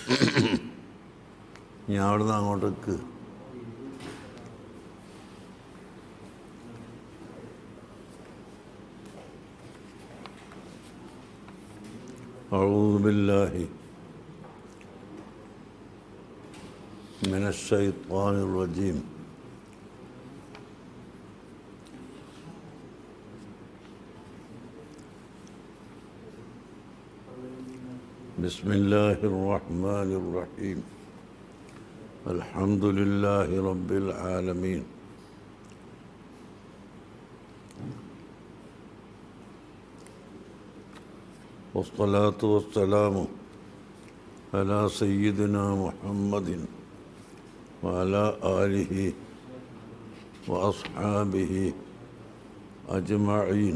ഞാൻ അവിടുന്ന് അങ്ങോട്ടേക്ക് أعوذ بالله من الشيطان الرجيم بسم الله الرحمن الرحيم الحمد لله رب العالمين والصلاة والسلام على سيدنا محمد وعلى آله وأصحابه أجمعين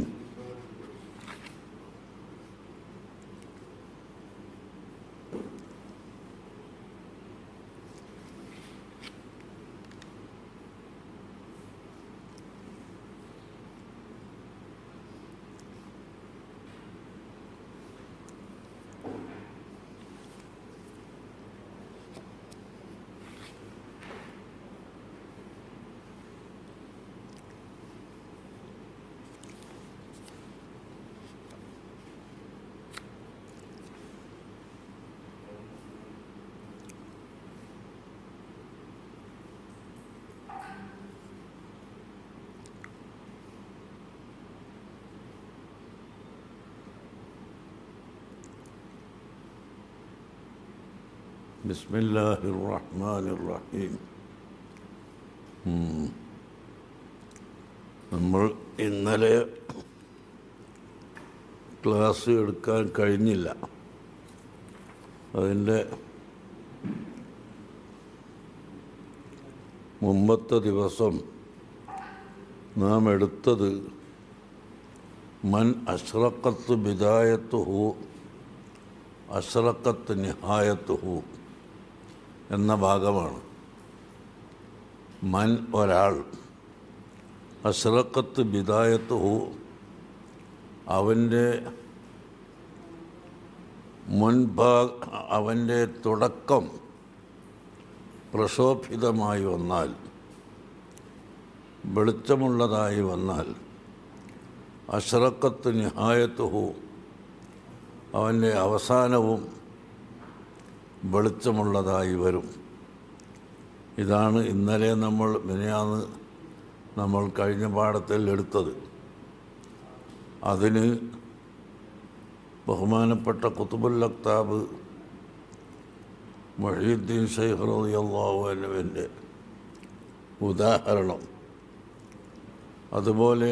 بسم الله الرحمن الرحيم നമ്മൾ ഇന്നലെ ക്ലാസ് എടുക്കാൻ കഴിഞ്ഞില്ല. അതിൻ്റെ മുമ്പത്തെ ദിവസം നാം എടുത്തത് മൻ അശ്റഖത്ത് ബിദായത്തുഹു അശ്റഖത്ത് നിഹായത്തുഹു എന്ന ഭാഗമാണ്. മൻ ഒരാൾ അശ്റഖത്ത് ബിദായത്തുഹു അവൻ്റെ അവൻ്റെ തുടക്കം പ്രശോഭിതമായി വന്നാൽ, വെളിച്ചമുള്ളതായി വന്നാൽ, അശ്റഖത്ത് നിഹായത്തുഹു അവൻ്റെ അവസാനവും വെളിച്ചമുള്ളതായി വരും. ഇതാണ് ഇന്നലെ നമ്മൾ കഴിഞ്ഞ പാഠത്തിൽ എടുത്തത്. അതിന് ബഹുമാനപ്പെട്ട ഖുത്ബുൽ അഖ്താബ് മുഹ്യിദ്ദീൻ ശൈഖ് റളിയല്ലാഹു അൻഹുവിൻ്റെ ഉദാഹരണം, അതുപോലെ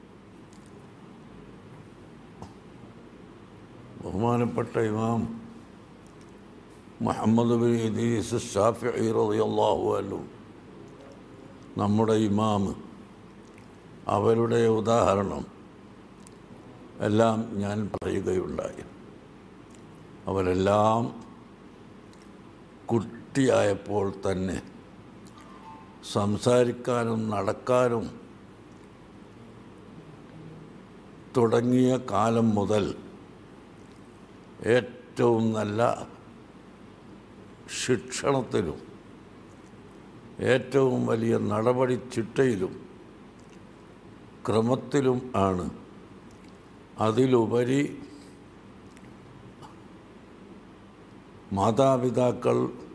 ബഹുമാനപ്പെട്ട ഇമാം മുഹമ്മദ് ബിൻ ഇദ്രീസ് ശാഫിഈ റളിയല്ലാഹു അൻഹു, നമ്മുടെ ഇമാം, അവരുടെ ഉദാഹരണം എല്ലാം ഞാൻ പറയുകയുണ്ടായി. അവരെല്ലാം കുട്ടിയായപ്പോൾ തന്നെ സംസാരിക്കാനും നടക്കാനും തുടങ്ങിയ കാലം മുതൽ ഏറ്റവും നല്ല ശിക്ഷണത്തിലും ഏറ്റവും വലിയ നടപടി ചിട്ടയിലും ക്രമത്തിലും ആണ്. അതിലുപരി മാതാപിതാക്കൾ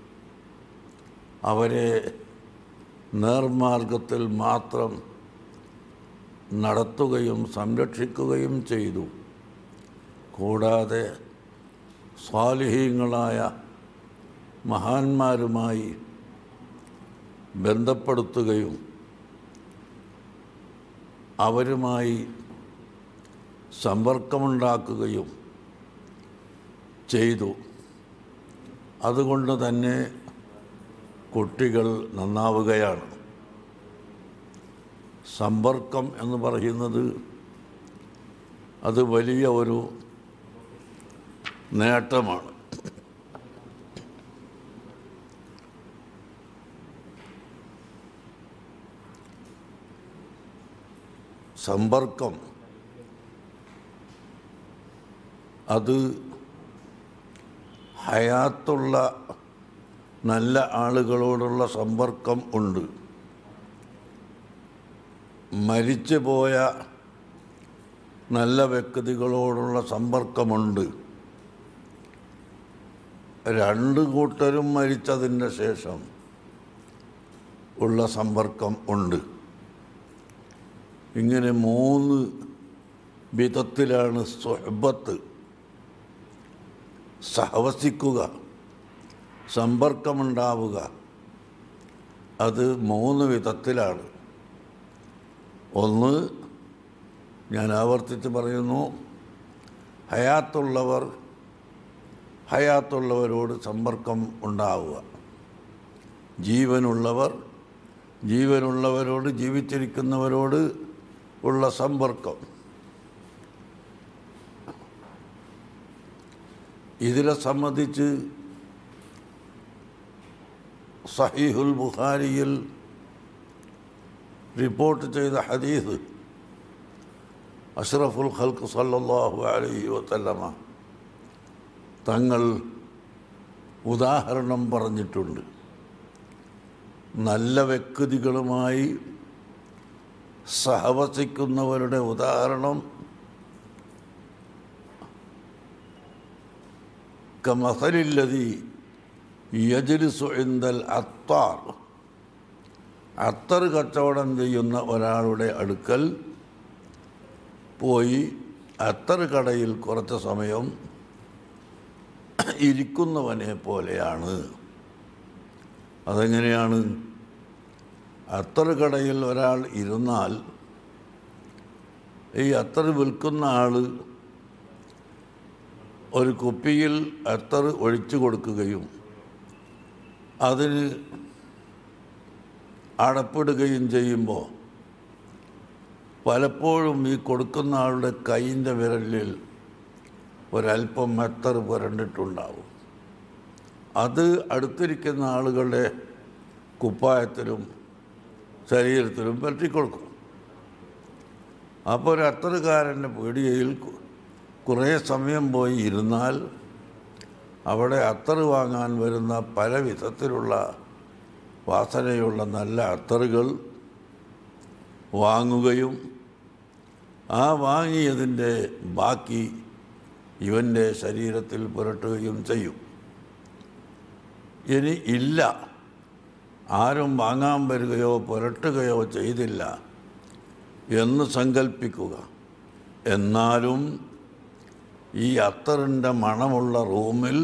അവരെ നേർമാർഗത്തിൽ മാത്രം നടത്തുകയും സംരക്ഷിക്കുകയും ചെയ്തു. കൂടാതെ സ്വാലിഹീങ്ങളായ മഹാന്മാരുമായി ബന്ധപ്പെടുത്തുകയും അവരുമായി സമ്പർക്കമുണ്ടാക്കുകയും ചെയ്തു. അതുകൊണ്ട് തന്നെ കുട്ടികൾ നന്നാവുകയാണ്. സമ്പർക്കം എന്ന് പറയുന്നത് അത് വലിയ ഒരു നേട്ടമാണ്. സമ്പർക്കം അത് ഹയാത്തുള്ള നല്ല ആളുകളോടുള്ള സമ്പർക്കം ഉണ്ട്. മരിച്ചു പോയ നല്ല വ്യക്തികളോടുള്ള സമ്പർക്കമുണ്ട്. രണ്ട് കൂട്ടരും മരിച്ചതിന് ശേഷം ഉള്ള സമ്പർക്കം ഉണ്ട്. ഇങ്ങനെ 3 വിധത്തിലാണ് സുഹബത്ത്, സഹവസിക്കുക, സമ്പർക്കമുണ്ടാവുക. അത് 3 വിധത്തിലാണ്. ഒന്ന്, ഞാൻ ആവർത്തിച്ച് പറയുന്നു, ഹയാത്തുള്ളവരോട് സമ്പർക്കം ഉണ്ടാവുക. ജീവനുള്ളവരോട് ജീവിച്ചിരിക്കുന്നവരോട് ഉള്ള സമ്പർക്കം. ഇതിനെ സംബന്ധിച്ച് സഹീഹുൽ ബുഖാരിയിൽ റിപ്പോർട്ട് ചെയ്ത ഹദീസ് അഷ്റഫുൽ ഖൽഖ് സല്ലല്ലാഹു അലൈഹി വസല്ലമ തങ്ങൾ ഉദാഹരണം പറഞ്ഞിട്ടുണ്ട്. നല്ല വ്യക്തികളുമായി സഹവസിക്കുന്നവരുടെ ഉദാഹരണം കമസലില്ലദീ യജ്ലിസു ഇൻദൽ അത്താർ, അത്തർ കച്ചവടം ചെയ്യുന്ന ഒരാളുടെ അടുക്കൽ പോയി അത്തർ കടയിൽ കുറച്ച് സമയം ഇരിക്കുന്നവനെ പോലെയാണ്. അതെങ്ങനെയാണ്? അത്തർ കടയിൽ ഒരാൾ ഇരുന്നാൽ ഈ അത്തർ വിൽക്കുന്ന ആൾ ഒരു കുപ്പിയിൽ അത്തർ ഒഴിച്ചു കൊടുക്കുകയും അതിന് അടപ്പിടുകയും ചെയ്യുമ്പോൾ പലപ്പോഴും ഈ കൊടുക്കുന്ന ആളുടെ കൈയിൻ്റെ വിരലിൽ ഒരല്പം അത്തർ പുരണ്ടിട്ടുണ്ടാവും. അത് അടുത്തിരിക്കുന്ന ആളുകളുടെ കുപ്പായത്തിലും ശരീരത്തിലും പറ്റിക്കൊടുക്കും. അപ്പോൾ ഒരു അത്തറുകാരൻ്റെ പീടികയിൽ കുറേ സമയം പോയി ഇരുന്നാൽ അവിടെ അത്തർ വാങ്ങാൻ വരുന്ന പല വിധത്തിലുള്ള വാസനയുള്ള നല്ല അത്തറുകൾ വാങ്ങുകയും ആ വാങ്ങിയതിൻ്റെ ബാക്കി ഇവൻ്റെ ശരീരത്തിൽ പുരട്ടുകയും ചെയ്യും. ഇനി ഇല്ല, ആരും വാങ്ങാൻ വരികയോ പുരട്ടുകയോ ചെയ്തില്ല എന്ന് സങ്കൽപ്പിക്കുക. എന്നാലും ഈ അത്തറിൻ്റെ മണമുള്ള റൂമിൽ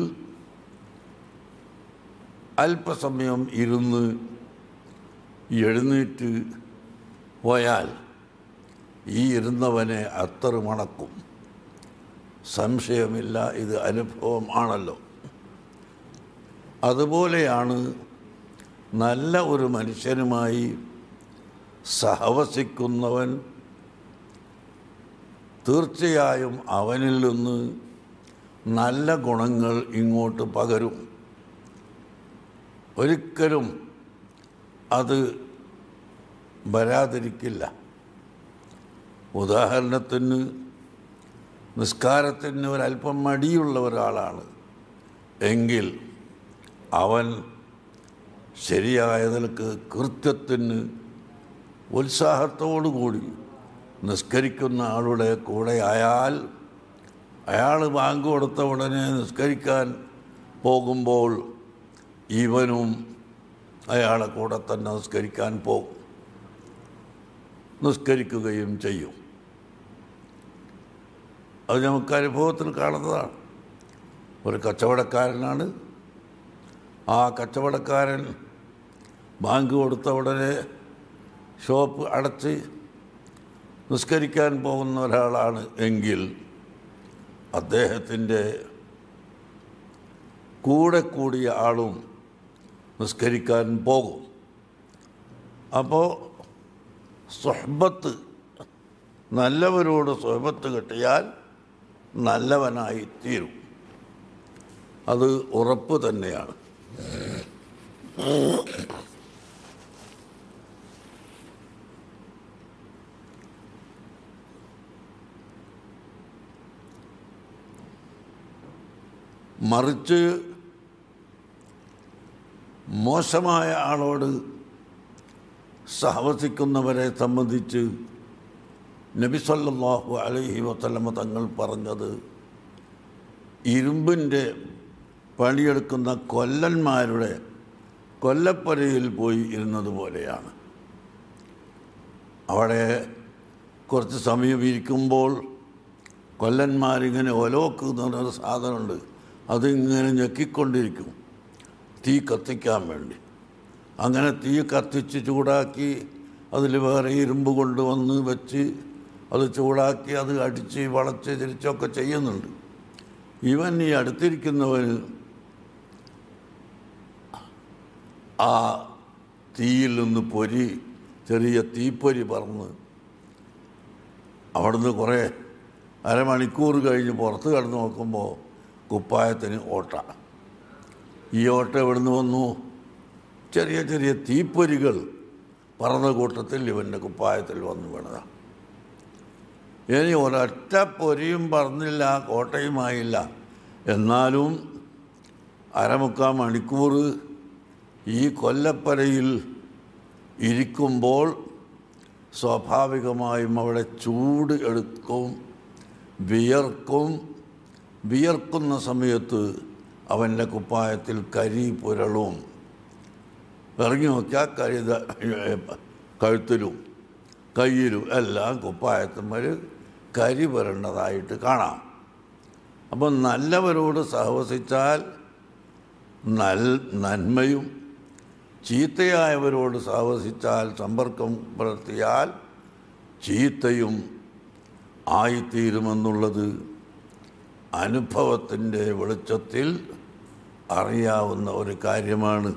അല്പസമയം ഇരുന്ന് എഴുന്നേറ്റ് പോയാൽ ഈ ഇരുന്നവനെ അത്തർ മണക്കും. സംശയമില്ല, ഇത് അനുഭവം ആണല്ലോ. അതുപോലെയാണ് നല്ല ഒരു മനുഷ്യനുമായി സഹവസിക്കുന്നവൻ. തീർച്ചയായും അവനിൽ നിന്ന് നല്ല ഗുണങ്ങൾ ഇങ്ങോട്ട് പകരും. ഒരിക്കലും അത് വരാതിരിക്കില്ല. ഉദാഹരണത്തിന് നിസ്കാരത്തിന് ഒരല്പം മടിയുള്ള ഒരാളാണ് എങ്കിൽ അവൻ ശരിയായ നിലക്ക് കൃത്യത്തിന് ഉത്സാഹത്തോടുകൂടി നിസ്കരിക്കുന്ന ആളുടെ കൂടെ ആയാൽ അയാൾ ബാങ്ക് കൊടുത്ത ഉടനെ നിസ്കരിക്കാൻ പോകുമ്പോൾ ഇവനും അയാളെ കൂടെ തന്നെ നിസ്കരിക്കാൻ പോകും, നിസ്കരിക്കുകയും ചെയ്യും. അത് നമുക്ക് അനുഭവത്തിൽ കാണുന്നതാണ്. ഒരു കച്ചവടക്കാരനാണ്. ആ കച്ചവടക്കാരൻ ബാങ്ക് കൊടുത്ത ഉടനെ ഷോപ്പ് അടച്ച് നിസ്കരിക്കാൻ പോകുന്ന ഒരാളാണ് എങ്കിൽ അദ്ദേഹത്തിൻ്റെ കൂടെ കൂടിയ ആളും നിസ്കരിക്കാൻ പോകും. അപ്പോൾ സുഹബത്ത്, നല്ലവരോട് സുഹബത്ത് കിട്ടിയാൽ നല്ലവനായി തീരും. അത് ഉറപ്പ് തന്നെയാണ്. മറിച്ച് മോശമായ ആളോട് സഹവസിക്കുന്നവരെ സംബന്ധിച്ച് നബി സല്ലല്ലാഹു അലൈഹി വസല്ലമ തങ്ങൾ പറഞ്ഞത് ഇരുമ്പിൻ്റെ പണിയെടുക്കുന്ന കൊല്ലന്മാരുടെ കൊല്ലപ്പരയിൽ പോയി ഇരുന്നത് പോലെയാണ്. അവിടെ കുറച്ച് സമയം ഇരിക്കുമ്പോൾ കൊല്ലന്മാരിങ്ങനെ ഒലോക്ക് എന്ന് പറഞ്ഞൊരു സാധനമുണ്ട്, അതിങ്ങനെ ഞെക്കിക്കൊണ്ടിരിക്കും തീ കത്തിക്കാൻ വേണ്ടി. അങ്ങനെ തീ കത്തിച്ച് ചൂടാക്കി അതിൽ വേറെ ഇരുമ്പ് കൊണ്ടുവന്ന് വെച്ച് അത് ചൂടാക്കി അത് അടിച്ച് വളച്ച് തിരിച്ചൊക്കെ ചെയ്യുന്നുണ്ട്. ഇവൻ ഈ അടുത്തിരിക്കുന്നവന് ആ തീയിൽ നിന്ന് ചെറിയ തീപ്പൊരി പറന്ന് അവിടുന്ന് കുറേ അരമണിക്കൂർ കഴിഞ്ഞ് പുറത്ത് കിടന്ന് നോക്കുമ്പോൾ കുപ്പായത്തിന് ഓട്ട. ഈ ഓട്ട എവിടുന്ന് വന്നു? ചെറിയ ചെറിയ തീപ്പൊരികൾ പറന്ന കൂട്ടത്തിൽ ഇവൻ്റെ കുപ്പായത്തിൽ വന്നു വീണതാണ്. ഇനി ഒരൊറ്റ പൊരിയും പറന്നില്ല, കോട്ടയുമായില്ല. എന്നാലും അരമുക്കാൽ മണിക്കൂർ ഈ കൊല്ലപ്പരയിൽ ഇരിക്കുമ്പോൾ സ്വാഭാവികമായും അവിടെ ചൂട് എടുക്കും, വിയർക്കുന്ന സമയത്ത് അവൻ്റെ കുപ്പായത്തിൽ കരി പുരളും. ഇറങ്ങി നോക്കിയാൽ കഴുത്തിലും കയ്യിലും എല്ലാം കുപ്പായത്തുമ്പോൾ കരി പുരണ്ടതായിട്ട് കാണാം. അപ്പം നല്ലവരോട് സഹവസിച്ചാൽ നന്മയും, ചീത്തയായവരോട് സഹവസിച്ചാൽ, സമ്പർക്കം പുലർത്തിയാൽ ചീത്തയും ആയിത്തീരുമെന്നുള്ളത് അനുഭവത്തിൻ്റെ വെളിച്ചത്തിൽ അറിയാവുന്ന ഒരു കാര്യമാണ്.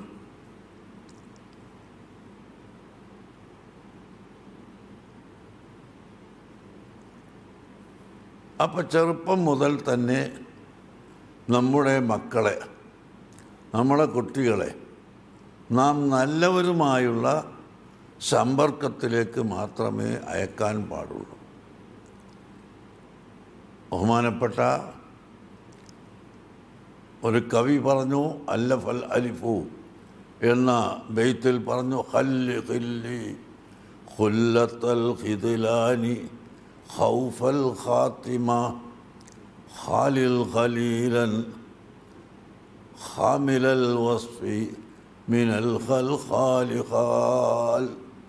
അപ്പോൾ ചെറുപ്പം മുതൽ തന്നെ നമ്മുടെ മക്കളെ, നമ്മുടെ കുട്ടികളെ നാം നല്ലവരുമായുള്ള സമ്പർക്കത്തിലേക്ക് മാത്രമേ അയക്കാൻ പാടുള്ളൂ. ബഹുമാനപ്പെട്ട ഒരു കവി പറഞ്ഞു, അല്ലഫൽ അലിഫു എന്ന ബെയ്ത്തിൽ പറഞ്ഞു, ഖല്ലി ഖില്ലി ഖുല്ലത്തൽ ഖിദ്ലാനി ഖൗഫൽ ഖാത്തിമ ഖാലിൽ ഖലീലൻ ഖാമിലൽ വസ്ഫി മിനൽ ഖൽഖാലി ഖാൽ.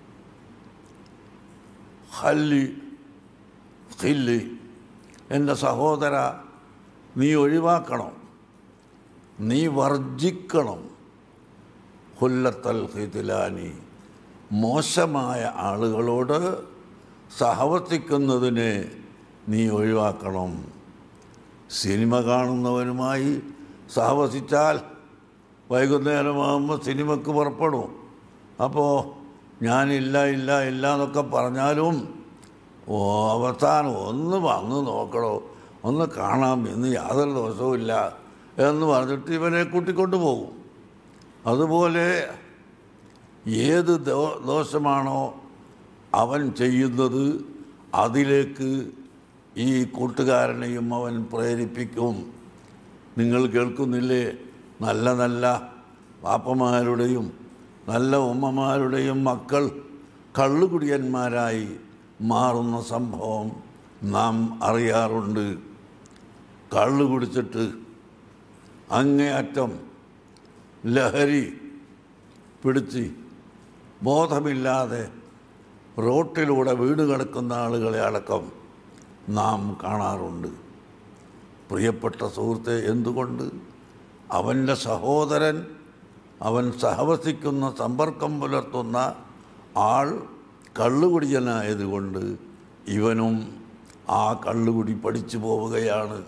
ഖില്ലി എൻ്റെ സഹോദര, നീ ഒഴിവാക്കണം, നീ വർജിക്കണം. ഖുല്ലത്തൽ ഖിദ്ലാനി, മോശമായ ആളുകളോട് സഹവർത്തിക്കുന്നതിനെ നീ ഒഴിവാക്കണം. സിനിമ കാണുന്നവരുമായി സഹവസിച്ചാൽ വൈകുന്നേരമാകുമ്പോൾ സിനിമയ്ക്ക് പുറപ്പെടും. അപ്പോൾ ഞാനില്ല ഇല്ല ഇല്ല എന്നൊക്കെ പറഞ്ഞാലും അവസാനം ഒന്ന് വന്ന് നോക്കണോ, ഒന്ന് കാണാം, ഇന്ന് യാതൊരു ദോഷവും ഇല്ല എന്ന് പറഞ്ഞിട്ട് ഇവനെ കൂട്ടിക്കൊണ്ടു പോകും. അതുപോലെ ഏത് ദോഷമാണോ അവൻ ചെയ്യുന്നത് അതിലേക്ക് ഈ കൂട്ടുകാരനെയും അവൻ പ്രേരിപ്പിക്കും. നിങ്ങൾ കേൾക്കുന്നില്ലേ, നല്ല നല്ല പാപ്പമാരുടെയും നല്ല ഉമ്മമാരുടെയും മക്കൾ കള്ളുകുടിയന്മാരായി മാറുന്ന സംഭവം നാം അറിയാറുണ്ട്. കള്ളു കുടിച്ചിട്ട് അങ്ങേയറ്റം ലഹരി പിടിച്ച് ബോധമില്ലാതെ റോട്ടിലൂടെ വീട് കിടക്കുന്ന ആളുകളെ അടക്കം നാം കാണാറുണ്ട്. പ്രിയപ്പെട്ട സുഹൃത്തെ, എന്തുകൊണ്ട്? അവൻ്റെ സഹോദരൻ, അവൻ സഹവസിക്കുന്ന, സമ്പർക്കം പുലർത്തുന്ന ആൾ കള്ളുകുടിയനായതുകൊണ്ട് ഇവനും ആ കള്ളുകുടി പഠിച്ചു പോവുകയാണ്.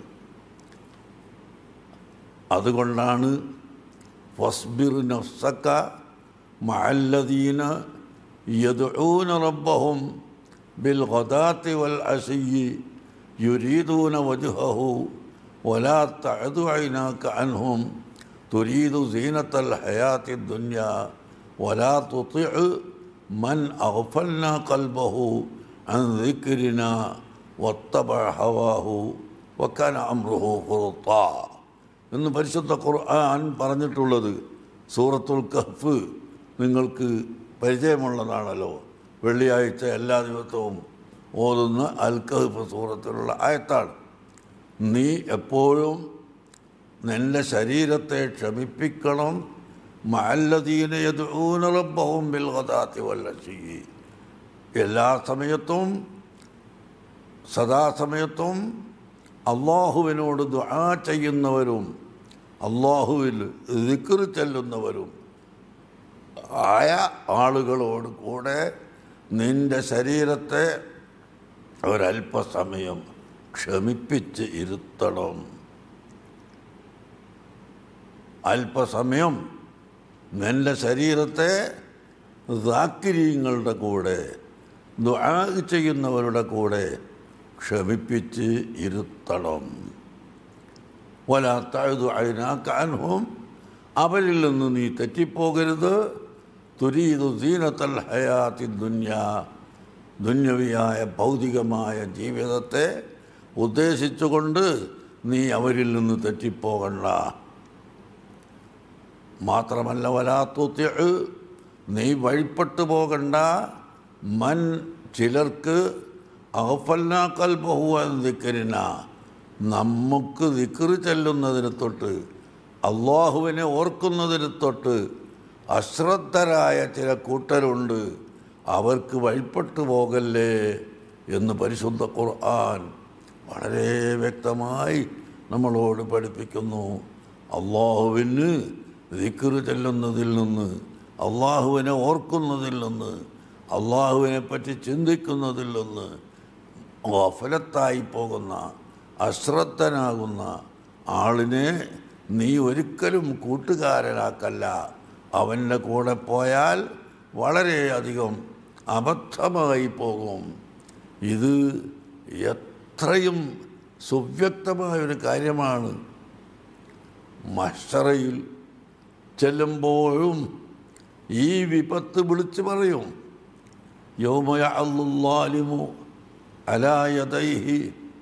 അതുകൊണ്ടാണ് ഫസ്ബിർ നഫ്സക മഅല്ലദീന യദ്ഊന റബ്ബഹും ബിൽ ഗദാത്തി വൽ അശിയ്യി യുരീദൂന വജ്ഹഹു വലാ തഅദു ഐനാക അൻഹും തുരീദു സീനത്തൽ ഹയാത്തി ദുനിയാ വലാ തുതിഉ മൻ അഗ്ഫൽനാ ഖൽബഹു അൻ ദിക്രിനാ വത്തബഅ ഹവാഹു വകാന അംറുഹു ഫുർത്താ എന്ന് പരിശുദ്ധ ഖുർആൻ പറഞ്ഞിട്ടുള്ളത് സൂറത്തുൽ കഹ്ഫ് നിങ്ങൾക്ക് പരിചയമുള്ളതാണല്ലോ. വെള്ളിയാഴ്ച എല്ലാ ദിവസവും ഓതുന്ന അൽ കഹ്ഫ് സൂറത്തിലുള്ള ആയത്താണ്. നീ എപ്പോഴും നിൻ്റെ ശരീരത്തെ ക്ഷമിപ്പിക്കണം. മഅല്ലദീന യദ്ഊന റബ്ബഹും ബിൽ ഗദാത്തി വൽ അശീ, എല്ലാ സമയത്തും സദാസമയത്തും അള്ളാഹുവിനോട് ദുആ ചെയ്യുന്നവരും അള്ളാഹുവിൽ ദിക്ർ ചെല്ലുന്നവരും ആയ ആളുകളോട് കൂടെ നിൻ്റെ ശരീരത്തെ ഒരല്പസമയം ക്ഷമിപ്പിച്ച് ഇരുത്തണം. അല്പസമയം നിൻ്റെ ശരീരത്തെ ദാക്കിരീങ്ങളുടെ കൂടെ ദുആ ചെയ്യുന്നവരുടെ കൂടെ ക്ഷമിപ്പിച്ച് ഇരുത്തണം. വലാ തഅദു ഐനാക അൻഹും, അവരിൽ നിന്ന് നീ തെറ്റിപ്പോകരുത്. തുരീദു സീനത്തൽ ഹയാത്തി ദുനിയാ, ദുന്യവിയായ ഭൗതികമായ ജീവിതത്തെ ഉദ്ദേശിച്ചുകൊണ്ട് നീ അവരിൽ നിന്ന് തെറ്റിപ്പോകണ്ട. മാത്രമല്ല വലാ തുതിഉ, നീ വഴിപ്പെട്ടു പോകണ്ട. മൻ, ചിലർക്ക് അഗ്ഫൽനാ ഖൽബഹു അൻ ദിക്രിനാ, നമുക്ക് ദിക്ർ ചെല്ലുന്നതിന് തൊട്ട് അള്ളാഹുവിനെ ഓർക്കുന്നതിന് തൊട്ട് അശ്രദ്ധരായ ചില കൂട്ടരുണ്ട്, അവർക്ക് വഴിപ്പെട്ടു പോകല്ലേ എന്ന് പരിശുദ്ധ ഖുർആൻ വളരെ വ്യക്തമായി നമ്മളോട് പഠിപ്പിക്കുന്നു. അള്ളാഹുവിന് ദിക്ർ ചെല്ലുന്നതിൽ നിന്ന്, അള്ളാഹുവിനെ ഓർക്കുന്നതിൽ നിന്ന്, അള്ളാഹുവിനെ പറ്റി ചിന്തിക്കുന്നതിൽ നിന്ന് ഗഫലത്തായി പോകുന്ന, അശ്രദ്ധനാകുന്ന ആളിനെ നീ ഒരിക്കലും കൂട്ടുകാരനാക്കല്ല. അവൻ്റെ കൂടെ പോയാൽ വളരെയധികം അബദ്ധമായി പോകും. ഇത് എത്രയും സുവ്യക്തമായൊരു കാര്യമാണ്. മഹ്ശറയിൽ ചെല്ലുമ്പോഴും ഈ വിപത്ത് വിളിച്ചു പറയും. യൗമ യഅല്ലു ളാലിമു അലാ യദൈഹി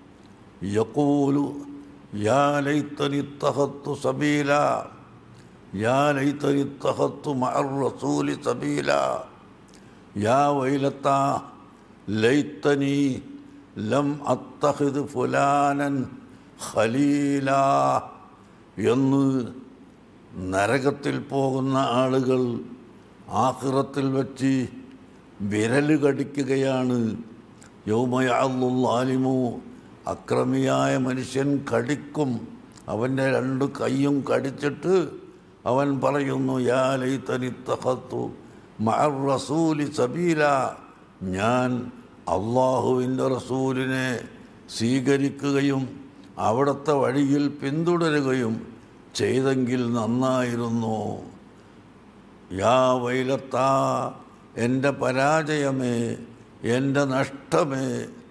യഖൂലു യാ ലൈതനി ഇത്തഖദ്തു സബീലാ, യാ ലൈതനി ഇത്തഖദ്തു മഅർ റസൂലി സബീലാ, യാ വൈലത്താ ലൈതനി ലം അത്തഖിദ് ഫുലാനൻ ഖലീലാ എന്ന് നരകത്തിൽ പോകുന്ന ആളുകൾ ആഖിറത്തിൽ വച്ച് വിരൽ കടിക്കുകയാണ്. യൗമ യഅല്ലു ളാലിമു, അക്രമിയായ മനുഷ്യൻ കടിക്കും. അവൻ്റെ രണ്ട് കൈയും കടിച്ചിട്ട് അവൻ പറയുന്നു യാ ലൈതനി ഇത്തഖദ്തു മഅർ റസൂലി സബീല, ഞാൻ അള്ളാഹുവിൻ്റെ റസൂലിനെ സ്വീകരിക്കുകയും അവിടുത്തെ വഴിയിൽ പിന്തുടരുകയും ചെയ്തെങ്കിൽ നന്നായിരുന്നു. യാ വൈലത്താ, എൻ്റെ പരാജയമേ, എൻ്റെ നഷ്ടമേ.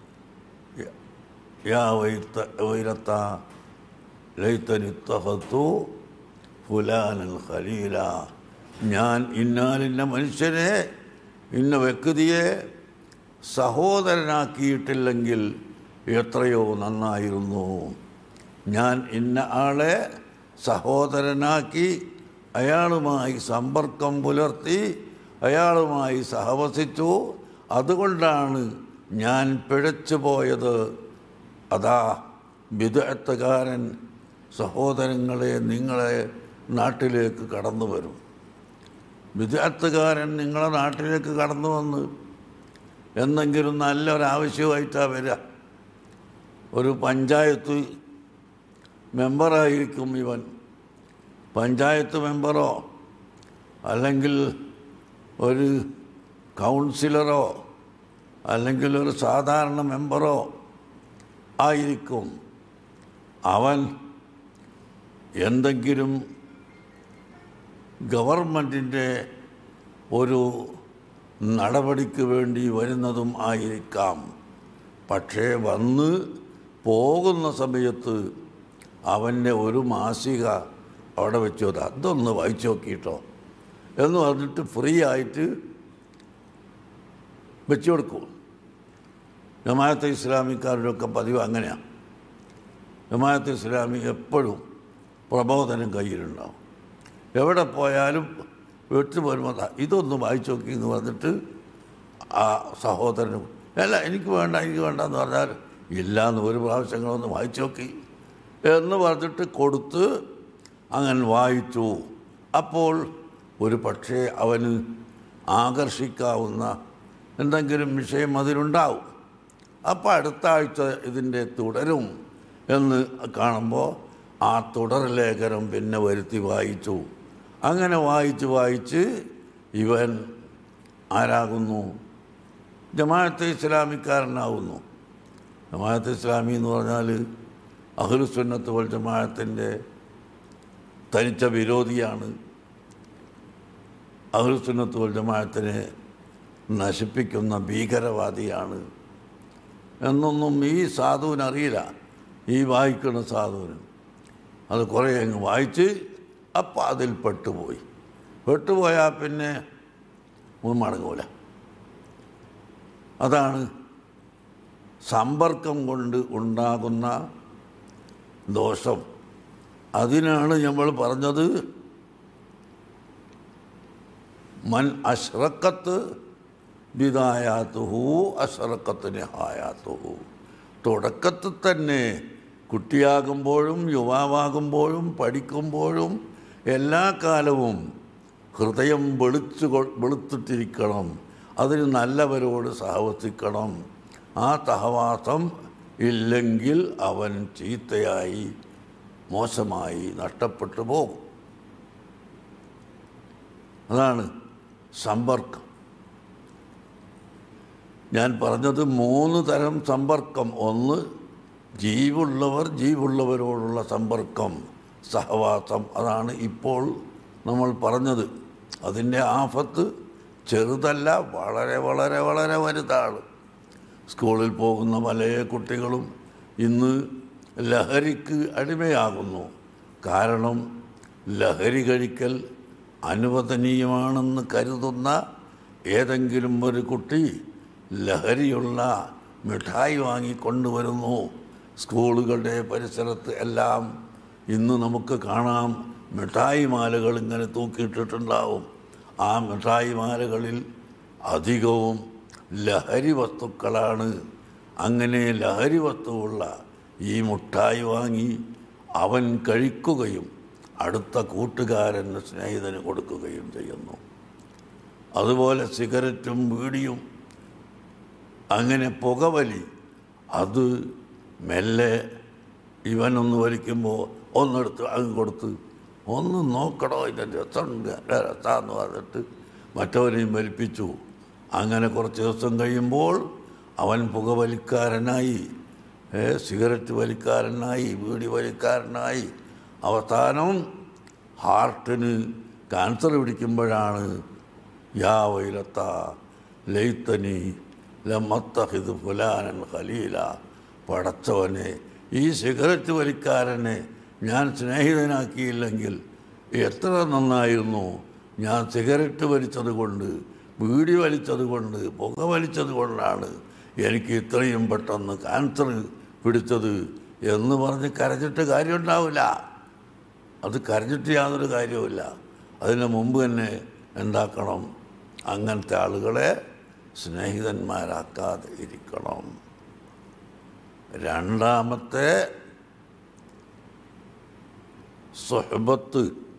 യാ വൈലത്താ ലൈതനി ഇത്തഖദ്തു ഫുലാനൻ ഖലീല, ഞാൻ ഇന്നാലിന്ന മനുഷ്യനെ, ഇന്ന വ്യക്തിയെ സഹോദരനാക്കിയിട്ടില്ലെങ്കിൽ എത്രയോ നന്നായിരുന്നു. ഞാൻ ഇന്ന ആളെ സഹോദരനാക്കി അയാളുമായി സമ്പർക്കം പുലർത്തി അയാളുമായി സഹവസിച്ചു, അതുകൊണ്ടാണ് ഞാൻ പിഴച്ചു പോയത്. അതാ ബിദ്അത്തുകാരൻ സഹോദരങ്ങളെ നിങ്ങളെ നാട്ടിലേക്ക് കടന്നു വരും. ബിദ്അത്തുകാരൻ നിങ്ങളെ നാട്ടിലേക്ക് കടന്നു വന്ന് എന്തെങ്കിലും നല്ലൊരാവശ്യമായിട്ടാണ് വരിക. ഒരു പഞ്ചായത്ത് മെമ്പറായിരിക്കും ഇവൻ. പഞ്ചായത്ത് മെമ്പറോ അല്ലെങ്കിൽ ഒരു കൗൺസിലറോ അല്ലെങ്കിൽ ഒരു സാധാരണ മെമ്പറോ ആയിരിക്കും. അവൻ എന്തെങ്കിലും ഗവൺമെൻറ്റിൻ്റെ ഒരു നടപടിക്ക് വേണ്ടി വരുന്നതും ആയിരിക്കാം. പക്ഷേ വന്ന് പോകുന്ന സമയത്ത് അവൻ്റെ ഒരു മാസിക അവിടെ വെച്ചു, അതൊന്ന് വായിച്ചു നോക്കിയിട്ടോ എന്ന് പറഞ്ഞിട്ട് ഫ്രീ ആയിട്ട് വെച്ചു കൊടുക്കും. ജമാഅത്തെ ഇസ്ലാമിക്കാരുടെയൊക്കെ പതിവ് അങ്ങനെയാണ്. ജമാഅത്തെ ഇസ്ലാമി എപ്പോഴും പ്രബോധനം കയ്യിലുണ്ടാവും. എവിടെ പോയാലും വീട്ടിൽ വരുമ്പോൾ ഇതൊന്ന് വായിച്ചു നോക്കി എന്ന് പറഞ്ഞിട്ട് ആ സഹോദരനും അല്ല എനിക്ക് വേണ്ട എന്ന് പറഞ്ഞാൽ ഇല്ലയെന്ന് ഒരു പ്രാവശ്യങ്ങളൊന്ന് വായിച്ചു നോക്കി എന്ന് പറഞ്ഞിട്ട് കൊടുത്ത് അങ്ങനെ വായിച്ചു. അപ്പോൾ ഒരു പക്ഷേ അവന് ആകർഷിക്കാവുന്ന എന്തെങ്കിലും വിഷയം അതിലുണ്ടാവും. അപ്പോൾ അടുത്ത ആഴ്ച ഇതിൻ്റെ തുടരും എന്ന് കാണുമ്പോൾ ആ തുടർ ലേഖനം പിന്നെ വരുത്തി വായിച്ചു. അങ്ങനെ വായിച്ച് ഇവൻ ആരാകുന്നു? ജമാഅത്തെ ഇസ്ലാമിക്കാരനാകുന്നു. ജമാഅത്തെ ഇസ്ലാമി എന്ന് പറഞ്ഞാൽ അഹ്ലുസുന്നത്ത് വൽ ജമാഅത്തിൻ്റെ തനിച്ച വിരോധിയാണ്. അഹ്ലുസുന്നത്ത് വൽ ജമാഅത്തിനെ നശിപ്പിക്കുന്ന ഭീകരവാദിയാണ് എന്നൊന്നും ഈ സാധുവിനറിയില്ല. ഈ വായിക്കുന്ന സാധുവിന് അത് കുറേ അങ്ങ് വായിച്ച് അപ്പം അതിൽ പെട്ടുപോയാൽ പിന്നെ ഒന്നും മടങ്ങൂല. അതാണ് സമ്പർക്കം കൊണ്ട് ഉണ്ടാകുന്ന ദോഷം. അതിനാണ് നമ്മൾ പറഞ്ഞത് മൻ അശ്റക്കത്ത് ബിദായാത്തുഹു അശ്റക്കത്ത് നിഹായാത്തുഹു. തുടക്കത്തിൽ തന്നെ കുട്ടിയാകുമ്പോഴും യുവാവാകുമ്പോഴും പഠിക്കുമ്പോഴും എല്ലാ കാലവും ഹൃദയം വെളുത്തിട്ടിരിക്കണം. അതിന് നല്ലവരോട് സഹവസിക്കണം. ആ സഹവാസം ഇല്ലെങ്കിൽ അവൻ ചീത്തയായി മോശമായി നഷ്ടപ്പെട്ടു പോകും. അതാണ് സമ്പർക്കം. ഞാൻ പറഞ്ഞത് 3 തരം സമ്പർക്കം. ഒന്ന് ജീവുള്ളവരോടുള്ള സമ്പർക്കം, സഹവാസം. അതാണ് ഇപ്പോൾ നമ്മൾ പറഞ്ഞത്. അതിൻ്റെ ആഫത്ത് ചെറുതല്ല, വളരെ വളരെ വളരെ വലുതാണ്. സ്കൂളിൽ പോകുന്ന പല കുട്ടികളും ഇന്ന് ലഹരിക്ക് അടിമയാകുന്നു. കാരണം ലഹരി കഴിക്കൽ അനുവദനീയമാണെന്ന് കരുതുന്ന ഏതെങ്കിലും ഒരു കുട്ടി ലഹരിയുള്ള മിഠായി വാങ്ങിക്കൊണ്ടുവരുന്നു. സ്കൂളുകളുടെ പരിസരത്ത് എല്ലാം ഇന്ന് നമുക്ക് കാണാം മിഠായി മാലകൾ ഇങ്ങനെ തൂക്കിയിട്ടിട്ടുണ്ടാവും. ആ മിഠായി മാലകളിൽ അധികവും ലഹരി വസ്തുക്കളാണ്. അങ്ങനെ ലഹരി വസ്തുവുള്ള ഈ മിഠായി വാങ്ങി അവൻ കഴിക്കുകയും അടുത്ത കൂട്ടുകാരന് സ്നേഹിതന് കൊടുക്കുകയും ചെയ്യുന്നു. അതുപോലെ സിഗരറ്റും ബീഡിയും അങ്ങനെ പുകവലി, അത് മെല്ലെ ഇവനൊന്ന് വലിക്കുമ്പോൾ ഒന്നെടുത്ത് അങ്ങ് കൊടുത്ത് ഒന്ന് നോക്കണോ ഇതിൻ്റെ രസമെന്ന് പറഞ്ഞിട്ട് മറ്റവനെയും വലിപ്പിച്ചു. അങ്ങനെ കുറച്ച് ദിവസം കഴിയുമ്പോൾ അവൻ പുകവലിക്കാരനായി, സിഗരറ്റ് വലിക്കാരനായി, ബീഡി വലിക്കാരനായി. അവസാനം ഹാർട്ടിന് ക്യാൻസർ പിടിക്കുമ്പോഴാണ് യാ വൈലത്ത ലൈത്തനി ലമത്തഹിദ് ഫുലാനൻ ഖലീല. പടച്ചവനെ, ഈ സിഗരറ്റ് വലിക്കാരനെ ഞാൻ സ്നേഹിതനാക്കിയില്ലെങ്കിൽ എത്ര നന്നായിരുന്നു. ഞാൻ സിഗരറ്റ് വലിച്ചത് കൊണ്ട്, ബീഡി വലിച്ചത് കൊണ്ട്, പുക വലിച്ചത് കൊണ്ടാണ് എനിക്ക് ഇത്രയും പെട്ടെന്ന് ക്യാൻസർ പിടിച്ചത് എന്ന് പറഞ്ഞ് കരഞ്ഞിട്ട് കാര്യമുണ്ടാവില്ല. അത് കരഞ്ഞിട്ട് യാതൊരു കാര്യവുമില്ല. അതിന് മുമ്പ് തന്നെ എന്താക്കണം? അങ്ങനത്തെ ആളുകളെ സ്നേഹിതന്മാരാക്കാതെ ഇരിക്കണം. രണ്ടാമത്തെ സുഹബത്ത്.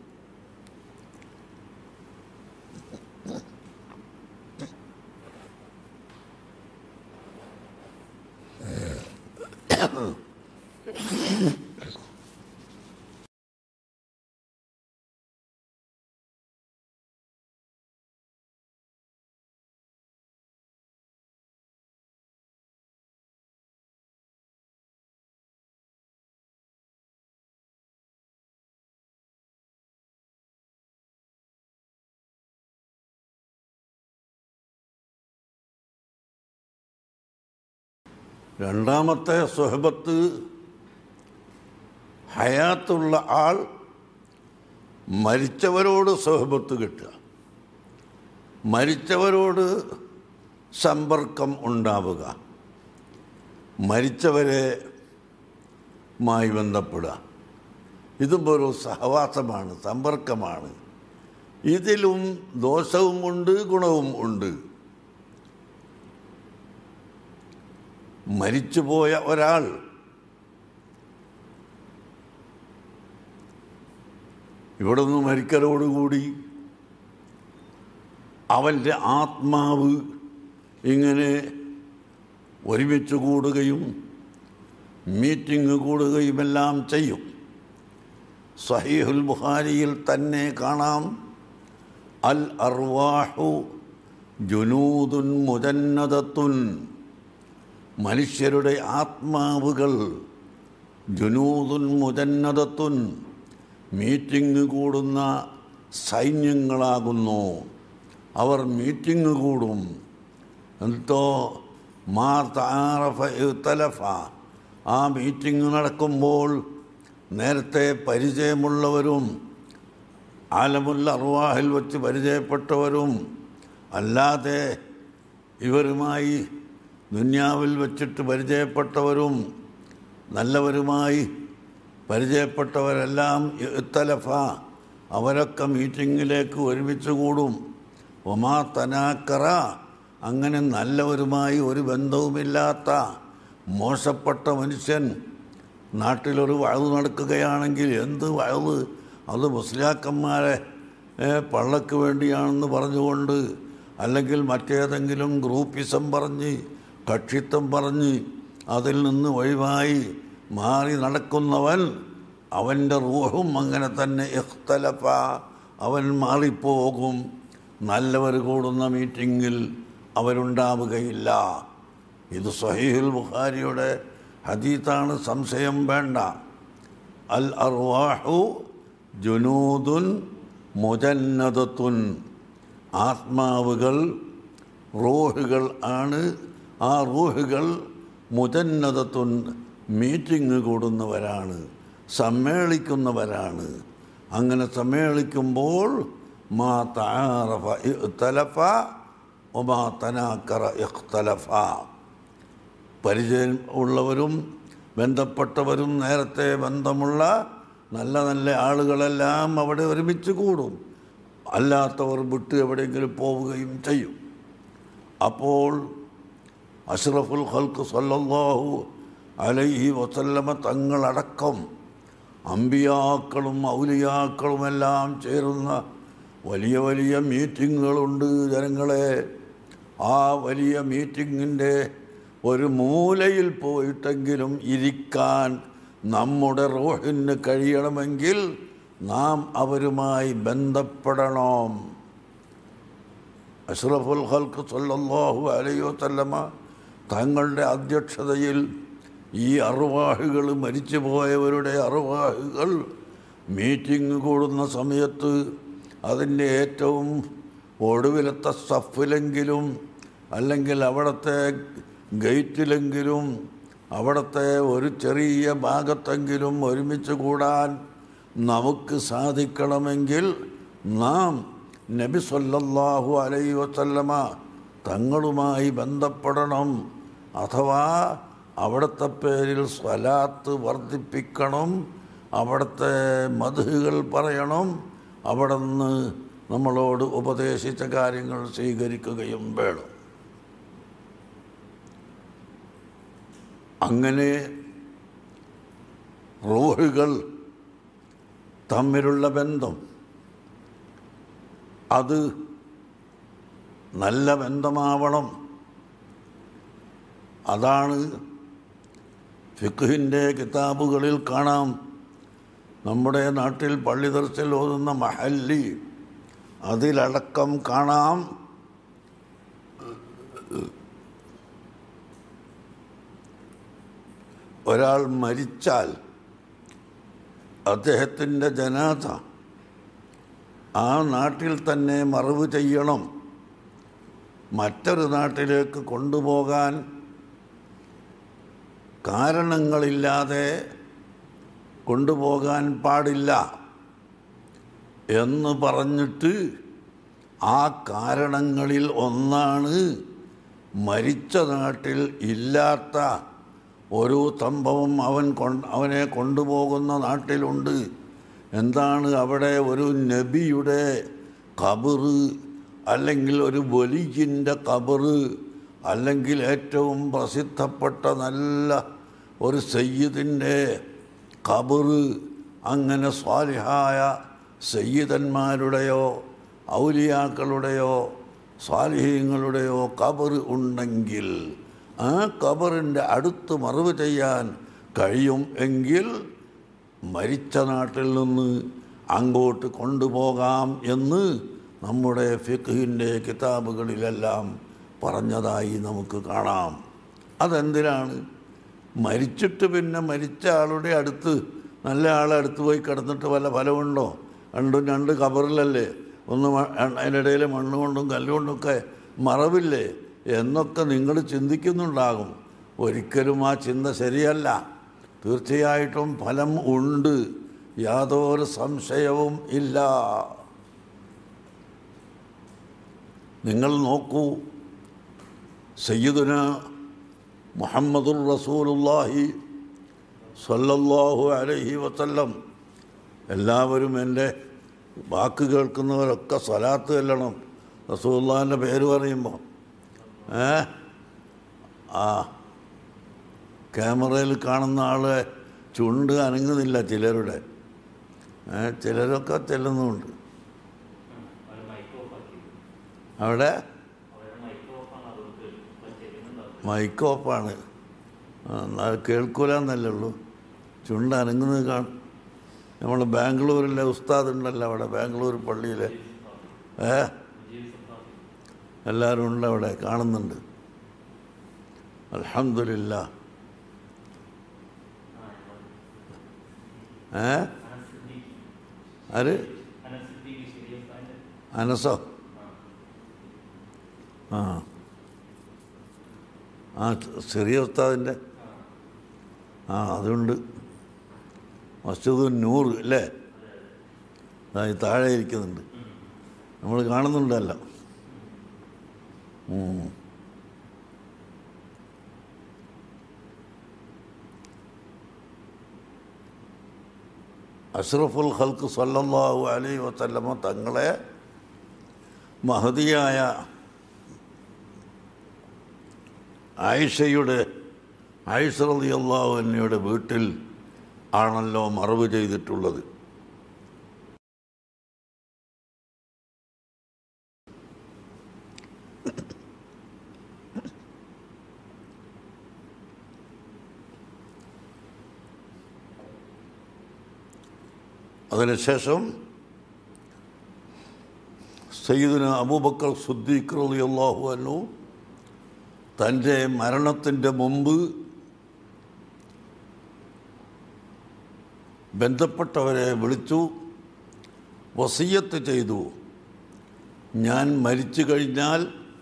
രണ്ടാമത്തെ സുഹബത്ത്, ഹയാത്തുള്ള ആൾ മരിച്ചവരോട് സുഹബത്ത് കിട്ടുക, മരിച്ചവരോട് സമ്പർക്കം ഉണ്ടാവുക, മരിച്ചവരുമായി ബന്ധപ്പെടുക. ഇതും ഒരു സഹവാസമാണ്, സമ്പർക്കമാണ്. ഇതിലും ദോഷവുമുണ്ട്, ഗുണവും ഉണ്ട്. മരിച്ചുപോയ ഒരാൾ ഇവിടുന്ന് മരിക്കലോടുകൂടി അവൻ്റെ ആത്മാവ് ഇങ്ങനെ ഒരുമിച്ച് കൂടുകയും മീറ്റിംഗ് കൂടുകയുമെല്ലാം ചെയ്യും. സഹീഹുൽ ബുഖാരിയിൽ തന്നെ കാണാം, അൽ അർവാഹു ജുനൂദുൻ മുജന്നദത്തുൻ, മനുഷ്യരുടെ ആത്മാവുകൾ ജുനൂദുൻ മുജന്നദത്തുൻ, മീറ്റിംഗ് കൂടുന്ന സൈന്യങ്ങളാകുന്നു. അവർ മീറ്റിംഗ് കൂടും. എന്നിട്ടോ മാ തആറഫ ഇഖ്തലഫ, ആ മീറ്റിംഗ് നടക്കുമ്പോൾ നേരത്തെ പരിചയമുള്ളവരും ആലമുൽ അർവാഹിൽ വച്ച് പരിചയപ്പെട്ടവരും അല്ലാതെ ഇവരുമായി ദുനിയാവിൽ വച്ചിട്ട് പരിചയപ്പെട്ടവരും നല്ലവരുമായി പരിചയപ്പെട്ടവരെല്ലാം ഇഖ്തലഫ, അവരൊക്കെ മീറ്റിങ്ങിലേക്ക് ഒരുമിച്ച് കൂടും. ഒമാ തനാക്കറ, അങ്ങനെ നല്ലവരുമായി ഒരു ബന്ധവുമില്ലാത്ത മോശപ്പെട്ട മനുഷ്യൻ നാട്ടിലൊരു വഴവ് നടക്കുകയാണെങ്കിൽ, എന്ത് വഴവ്, അത് മുസ്ലിയാക്കന്മാരെ പള്ളക്ക് വേണ്ടിയാണെന്ന് പറഞ്ഞുകൊണ്ട്, അല്ലെങ്കിൽ മറ്റേതെങ്കിലും ഗ്രൂപ്പിസം പറഞ്ഞ് കക്ഷിത്വം പറഞ്ഞ് അതിൽ നിന്ന് ഒഴിവായി മാറി നടക്കുന്നവൻ, അവൻ്റെ റൂഹും അങ്ങനെ തന്നെ ഇഖ്തലഫ, അവൻ മാറിപ്പോകും. നല്ലവർ കൂടുന്ന മീറ്റിങ്ങിൽ അവരുണ്ടാവുകയില്ല. ഇത് സ്വഹീഹുൽ ബുഖാരിയുടെ ഹദീത്താണ്, സംശയം വേണ്ട. അൽ അർവാഹു ജുനൂദുൻ മുജന്നദത്തുൻ, ആത്മാവുകൾ റൂഹുകൾ ആണ്. ആ റൂഹുകൾ മുജന്നദത്തുൻ, മീറ്റിംഗ് കൂടുന്നവരാണ്, സമ്മേളിക്കുന്നവരാണ്. അങ്ങനെ സമ്മേളിക്കുമ്പോൾ മാ തആറഫ ഇഖ്തലഫ വമാ തനാക്കറ ഇഖ്തലഫ, പരിചയം ഉള്ളവരും ബന്ധപ്പെട്ടവരും നേരത്തെ ബന്ധമുള്ള നല്ല നല്ല ആളുകളെല്ലാം അവിടെ ഒരുമിച്ച് കൂടും. അല്ലാത്തവർ വിട്ട് എവിടെയെങ്കിലും പോവുകയും ചെയ്യും. അപ്പോൾ അഷ്റഫുൽ ഖൽഖ് സല്ലല്ലാഹു അലൈഹി വസല്ലമ തങ്ങളടക്കം അമ്പിയാക്കളും ഔലിയാക്കളുമെല്ലാം ചേരുന്ന വലിയ വലിയ മീറ്റിങ്ങുകളുണ്ട് ജനങ്ങളെ. ആ വലിയ മീറ്റിങ്ങിൻ്റെ ഒരു മൂലയിൽ പോയിട്ടെങ്കിലും ഇരിക്കാൻ നമ്മുടെ റൂഹിന് കഴിയണമെങ്കിൽ നാം അവരുമായി ബന്ധപ്പെടണം. അഷ്റഫുൽ ഖൽഖ് സല്ലല്ലാഹു അലൈഹി വസല്ലമ തങ്ങളുടെ അധ്യക്ഷതയിൽ ഈ അർവാഹുകൾ, മരിച്ചുപോയവരുടെ അർവാഹുകൾ മീറ്റിംഗ് കൂടുന്ന സമയത്ത് അതിൻ്റെ ഏറ്റവും ഒടുവിലത്തെ സഫിലെങ്കിലും, അല്ലെങ്കിൽ അവിടുത്തെ ഗേറ്റിലെങ്കിലും, അവിടുത്തെ ഒരു ചെറിയ ഭാഗത്തെങ്കിലും ഒരുമിച്ച് കൂടാൻ നമുക്ക് സാധിക്കണമെങ്കിൽ നാം നബി സല്ലല്ലാഹു അലൈഹി വസല്ലമ തങ്ങളുമായി ബന്ധപ്പെടണം. അഥവാ അവിടുത്തെ പേരിൽ സ്വലാത്ത് വർദ്ധിപ്പിക്കണം, അവിടുത്തെ മദ്ഹുകൾ പറയണം, അവിടുന്ന് നമ്മളോട് ഉപദേശിച്ച കാര്യങ്ങൾ സ്വീകരിക്കുകയും വേണം. അങ്ങനെ റൂഹുകൾ തമ്മിലുള്ള ബന്ധം അത് നല്ല ബന്ധമാവണം. അതാണ് ഫിഖ്ഹിൻ്റെ കിതാബുകളിൽ കാണാം. നമ്മുടെ നാട്ടിൽ പള്ളി ദർസിൽ ഓതുന്ന മഹല്ലി, അതിലടക്കം കാണാം ഒരാൾ മരിച്ചാൽ അദ്ദേഹത്തിൻ്റെ ജനാസ ആ നാട്ടിൽ തന്നെ മറവ് ചെയ്യണം. മറ്റൊരു നാട്ടിലേക്ക് കൊണ്ടുപോകാൻ കാരണങ്ങളില്ലാതെ കൊണ്ടുപോകാൻ പാടില്ല എന്ന് പറഞ്ഞിട്ട്, ആ കാരണങ്ങളിൽ ഒന്നാണ് മരിച്ച നാട്ടിൽ ഇല്ലാത്ത ഒരു സംഭവം അവനെ കൊണ്ടുപോകുന്ന നാട്ടിലുണ്ട്. എന്താണ്? അവിടെ ഒരു നബിയുടെ ഖബറ്, അല്ലെങ്കിൽ ഒരു വലിയിൻ്റെ ഖബറ്, അല്ലെങ്കിൽ ഏറ്റവും പ്രസിദ്ധപ്പെട്ട നല്ല ഒരു സയ്യിദിൻ്റെ ഖബറ്, അങ്ങനെ സ്വാലിഹായ സയ്യിദന്മാരുടെയോ ഔലിയാക്കളുടെയോ സ്വാലിഹീങ്ങളുടെയോ ഖബറ് ഉണ്ടെങ്കിൽ ആ ഖബറിൻ്റെ അടുത്ത് മറവ് ചെയ്യാൻ കഴിയും എങ്കിൽ മരിച്ച നാട്ടിൽ നിന്ന് അങ്ങോട്ട് കൊണ്ടുപോകാം എന്ന് നമ്മുടെ ഫിഖ്ഹിൻ്റെ കിതാബുകളിലെല്ലാം പറഞ്ഞതായി നമുക്ക് കാണാം. അതെന്തിനാണ്? മരിച്ചിട്ട് പിന്നെ മരിച്ച ആളുടെ അടുത്ത് നല്ല ആളെ അടുത്ത് പോയി കിടന്നിട്ട് വല്ല ഫലമുണ്ടോ? രണ്ട് ഖബറിലല്ലേ, ഒന്ന് അതിനിടയിൽ മണ്ണ് കൊണ്ടും കല്ലുകൊണ്ടൊക്കെ മറവില്ലേ എന്നൊക്കെ നിങ്ങൾ ചിന്തിക്കുന്നുണ്ടാകും. ഒരിക്കലും ആ ചിന്ത ശരിയല്ല. തീർച്ചയായിട്ടും ഫലം ഉണ്ട്, യാതൊരു സംശയവും ഇല്ല. നിങ്ങൾ നോക്കൂ, സയ്യിദുന മുഹമ്മദുർ റസൂലുള്ളാഹി സ്വല്ലല്ലാഹു അലൈഹി വസല്ലം, എല്ലാവരും എൻ്റെ വാക്ക് കേൾക്കുന്നവരൊക്കെ സ്വലാത്ത് ചെല്ലണം റസൂലുള്ളാഹിൻ്റെ പേര് പറയുമ്പോൾ. ക്യാമറയിൽ കാണുന്ന ആളെ ചുണ്ട് അനങ്ങുന്നില്ല ചിലരുടെ, ചിലരൊക്കെ ചെല്ലുന്നുമുണ്ട്. അവിടെ മൈക്ക് ഓഫാണ്, കേൾക്കൂലെന്നല്ലേ ഉള്ളൂ, ചുണ്ട് അനങ്ങുന്നത് കാണും. നമ്മൾ ബാംഗ്ലൂരിലെ ഉസ്താദ് ഉണ്ടല്ലോ, അവിടെ ബാംഗ്ലൂർ പള്ളിയിലെ എല്ലാവരും ഉണ്ട്, അവിടെ കാണുന്നുണ്ട്. അൽഹംദുലില്ലാ. ആര്? അനസോ? ചെറിയ ഉസ്താദിൻ്റെ അതുണ്ട്. മസ്ജിദ് നൂറ് അല്ലേ, താഴെ ഇരിക്കുന്നുണ്ട്, നമ്മൾ കാണുന്നുണ്ടല്ലോ. അഷ്റഫുൽ ഖൽഖ് സല്ലല്ലാഹു അലൈഹി വസല്ലമ തങ്ങളെ മഹദിയായ ആയിഷ റളിയല്ലാഹു അൻഹയുടെ വീട്ടിൽ ആണല്ലോ മറവ് ചെയ്തിട്ടുള്ളത്. അതിനുശേഷം സയ്യിദുന അബൂബക്കർ സിദ്ദീഖ് റളിയല്ലാഹു അൻഹു തൻ്റെ മരണത്തിൻ്റെ മുമ്പ് ബന്ധപ്പെട്ടവരെ വിളിച്ചു വസിയ്യത്ത് ചെയ്തു, ഞാൻ മരിച്ചു കഴിഞ്ഞാൽ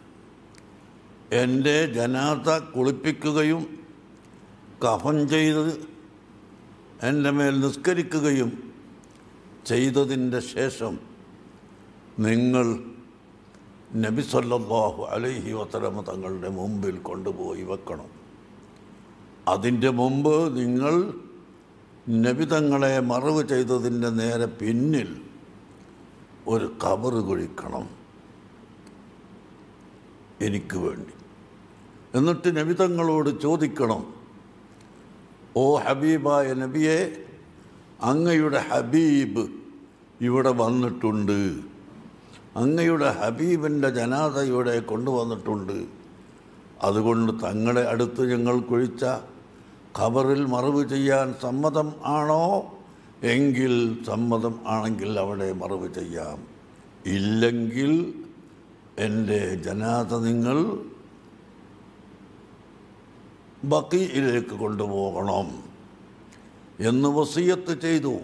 എൻ്റെ ജനാസ കുളിപ്പിക്കുകയും കഫൻ ചെയ്ത് എൻ്റെ മേൽ നിസ്കരിക്കുകയും ചെയ്തതിൻ്റെ ശേഷം നിങ്ങൾ നബി സല്ലല്ലാഹു അലൈഹി വസല്ലമ തങ്ങളുടെ മുമ്പിൽ കൊണ്ടുപോയി വെക്കണം. അതിൻ്റെ മുമ്പ് നിങ്ങൾ നബി തങ്ങളെ മറവ് ചെയ്തതിൻ്റെ നേരെ പിന്നിൽ ഒരു ഖബറ് കുഴിക്കണം എനിക്ക് വേണ്ടി. എന്നിട്ട് നബി തങ്ങളോട് ചോദിക്കണം, ഓ ഹബീബായ നബിയെ, അങ്ങയുടെ ഹബീബ് ഇവിടെ വന്നിട്ടുണ്ട്, അങ്ങയുടെ ഹബീബിൻ്റെ ജനാസ ഇവിടെ കൊണ്ടുവന്നിട്ടുണ്ട്, അതുകൊണ്ട് തങ്ങളെ അടുത്ത് ഞങ്ങൾ കുഴിച്ച ഖബറിൽ മറവ് ചെയ്യാൻ സമ്മതം ആണോ? എങ്കിൽ സമ്മതം ആണെങ്കിൽ അവിടെ മറവ് ചെയ്യാം, ഇല്ലെങ്കിൽ എൻ്റെ ജനാസ നിങ്ങൾ ബഖീഇലേക്ക് കൊണ്ടുപോകണം എന്ന് വസിയ്യത്ത് ചെയ്തു.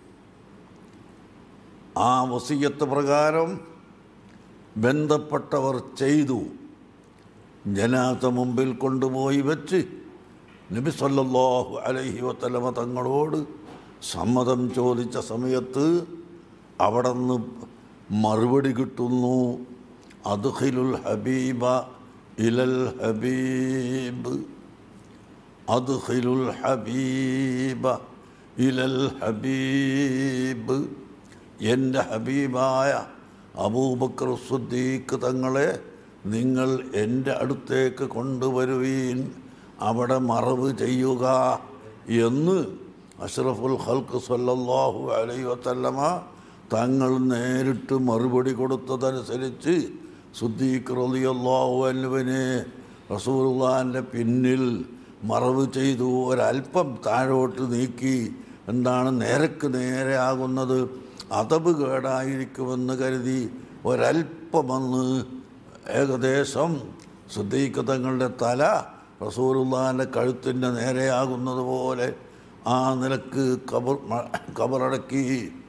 ആ വസിയ്യത്ത് പ്രകാരം ബന്ധപ്പെട്ടവർ ചെയ്തു. ജനാസ മുമ്പിൽ കൊണ്ടുപോയി വെച്ച് നബി സല്ലല്ലാഹു അലൈഹി വസല്ലമ തങ്ങളോട് സമ്മതം ചോദിച്ച സമയത്ത് അവിടെ നിന്ന് മറുപടി കിട്ടുന്നു, അദ്ഖിലുൽ ഹബീബ ഇലൽ ഹബീബ്, അദ്ഖിലുൽ ഹബീബ ഇലൽ ഹബീബ്, എൻ്റെ ഹബീബായ അബൂബക്കർ സിദ്ദീഖ് തങ്ങളെ നിങ്ങൾ എൻ്റെ അടുത്തേക്ക് കൊണ്ടുവരുവീൻ, അവിടെ മറവ് ചെയ്യുക എന്ന് അഷ്റഫുൽ ഖൽഖ് സല്ലല്ലാഹു അലൈഹി വസല്ലമ തങ്ങൾ നേരിട്ട് മറുപടി കൊടുത്തതനുസരിച്ച് സിദ്ദീഖ് റളിയല്ലാഹു അൻഹുവിനെ റസൂലുള്ളാഹിൻ്റെ പിന്നിൽ മറവ് ചെയ്തു. ഒരല്പം താഴോട്ട് നീക്കി. എന്താണ് നേരക്ക് നേരെ ആകുന്നത്? അതബ് കേടായിരിക്കുമെന്ന് കരുതി ഒരല്പമൊന്ന് ഏകദേശം സിദ്ദീഖ് തങ്ങളുടെ തല റസൂലുള്ളാഹിൻ്റെ കഴുത്തിൻ്റെ നേരെയാകുന്നത് പോലെ ആ നിലക്ക് കബറടക്കി.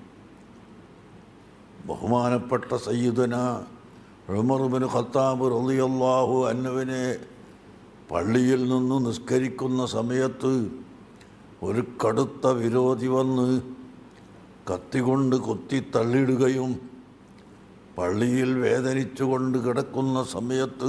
ബഹുമാനപ്പെട്ട സയ്യിദുന ഉമർ ഇബ്നു ഖത്താബ് റളിയല്ലാഹു അൻഹുവിനെ പള്ളിയിൽ നിന്ന് നിസ്കരിക്കുന്ന സമയത്ത് ഒരു കടുത്ത വിരോധി വന്ന് കത്തികൊണ്ട് കുത്തി തള്ളിയിടുകയും പള്ളിയിൽ വേദനിച്ചുകൊണ്ട് കിടക്കുന്ന സമയത്ത്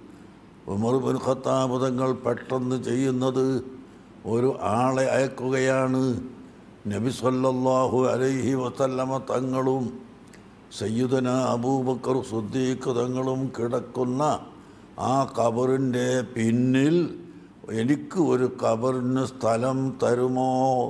ഉമർ ഇബ്നു ഖത്താബ് തങ്ങൾ പെട്ടെന്ന് ചെയ്യുന്നത് ഒരു ആളെ അയക്കുകയാണ്. നബി സല്ലല്ലാഹു അലൈഹി വസല്ലമ തങ്ങളും സയ്യിദുന അബൂബക്കർ സിദ്ദീഖ് തങ്ങളും കിടക്കുന്ന ആ ഖബറിൻ്റെ പിന്നിൽ എനിക്ക് ഒരു ഖബറിന് സ്ഥലം തരുമോ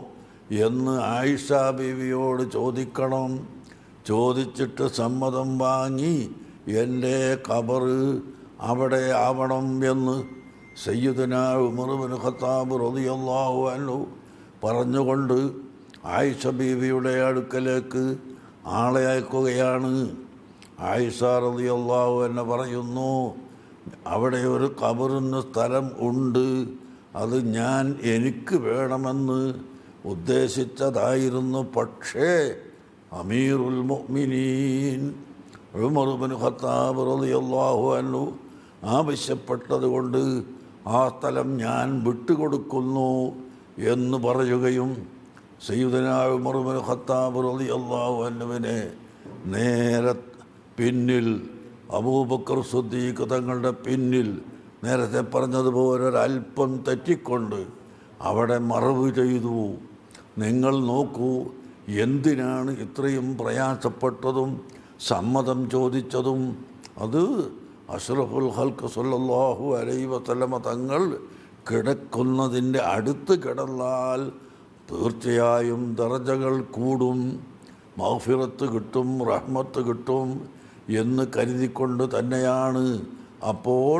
എന്ന് ആയിഷ ബീവിയോട് ചോദിക്കണം. ചോദിച്ചിട്ട് സമ്മതം വാങ്ങി എൻ്റെ ഖബർ അവിടെ ആവണം എന്ന് സയ്യിദുന ഉമർ ഇബ്നു ഖത്താബ് റളിയല്ലാഹു അൻഹു പറഞ്ഞുകൊണ്ട് ആയിഷ ബീവിയുടെ അടുക്കലേക്ക് ആളെ അയക്കുകയാണ്. ആയിഷ റളിയല്ലാഹു അൻഹ പറയുന്നു, അവിടെ ഒരു ഖബറിന് സ്ഥലം ഉണ്ട്, അത് എനിക്ക് വേണമെന്ന് ഉദ്ദേശിച്ചതായിരുന്നു. പക്ഷേ അമീറുൽ മുഅ്മിനീൻ ഉമർ ഇബ്നു ഖത്താബ് റളിയല്ലാഹു അൻഹു ആവശ്യപ്പെട്ടതുകൊണ്ട് ആ സ്ഥലം ഞാൻ വിട്ടുകൊടുക്കുന്നു എന്ന് പറയുകയും സയ്യിദുന ഉമർ ഇബ്നു ഖത്താബ് റളിയല്ലാഹു അൻഹുവിനെ നേരെ പിന്നിൽ അബൂബക്കർ സിദ്ദീഖ് തങ്ങളുടെ പിന്നിൽ നേരത്തെ പറഞ്ഞതുപോലെ ഒരല്പം തെറ്റിക്കൊണ്ട് അവിടെ മറവ് ചെയ്തു. നിങ്ങൾ നോക്കൂ, എന്തിനാണ് ഇത്രയും പ്രയാസപ്പെട്ടതും സമ്മതം ചോദിച്ചതും? അത് അഷ്റഫുൽ ഖൽഖ് സല്ലല്ലാഹു അലൈഹി വസല്ലമ തങ്ങൾ കിടക്കുന്നതിൻ്റെ അടുത്ത് കിടന്നാൽ തീർച്ചയായും ദറജകൾ കൂടും, മഗ്ഫിറത്ത് കിട്ടും, റഹ്മത്ത് കിട്ടും എന്ന് കരുതിക്കൊണ്ട് തന്നെയാണ്. അപ്പോൾ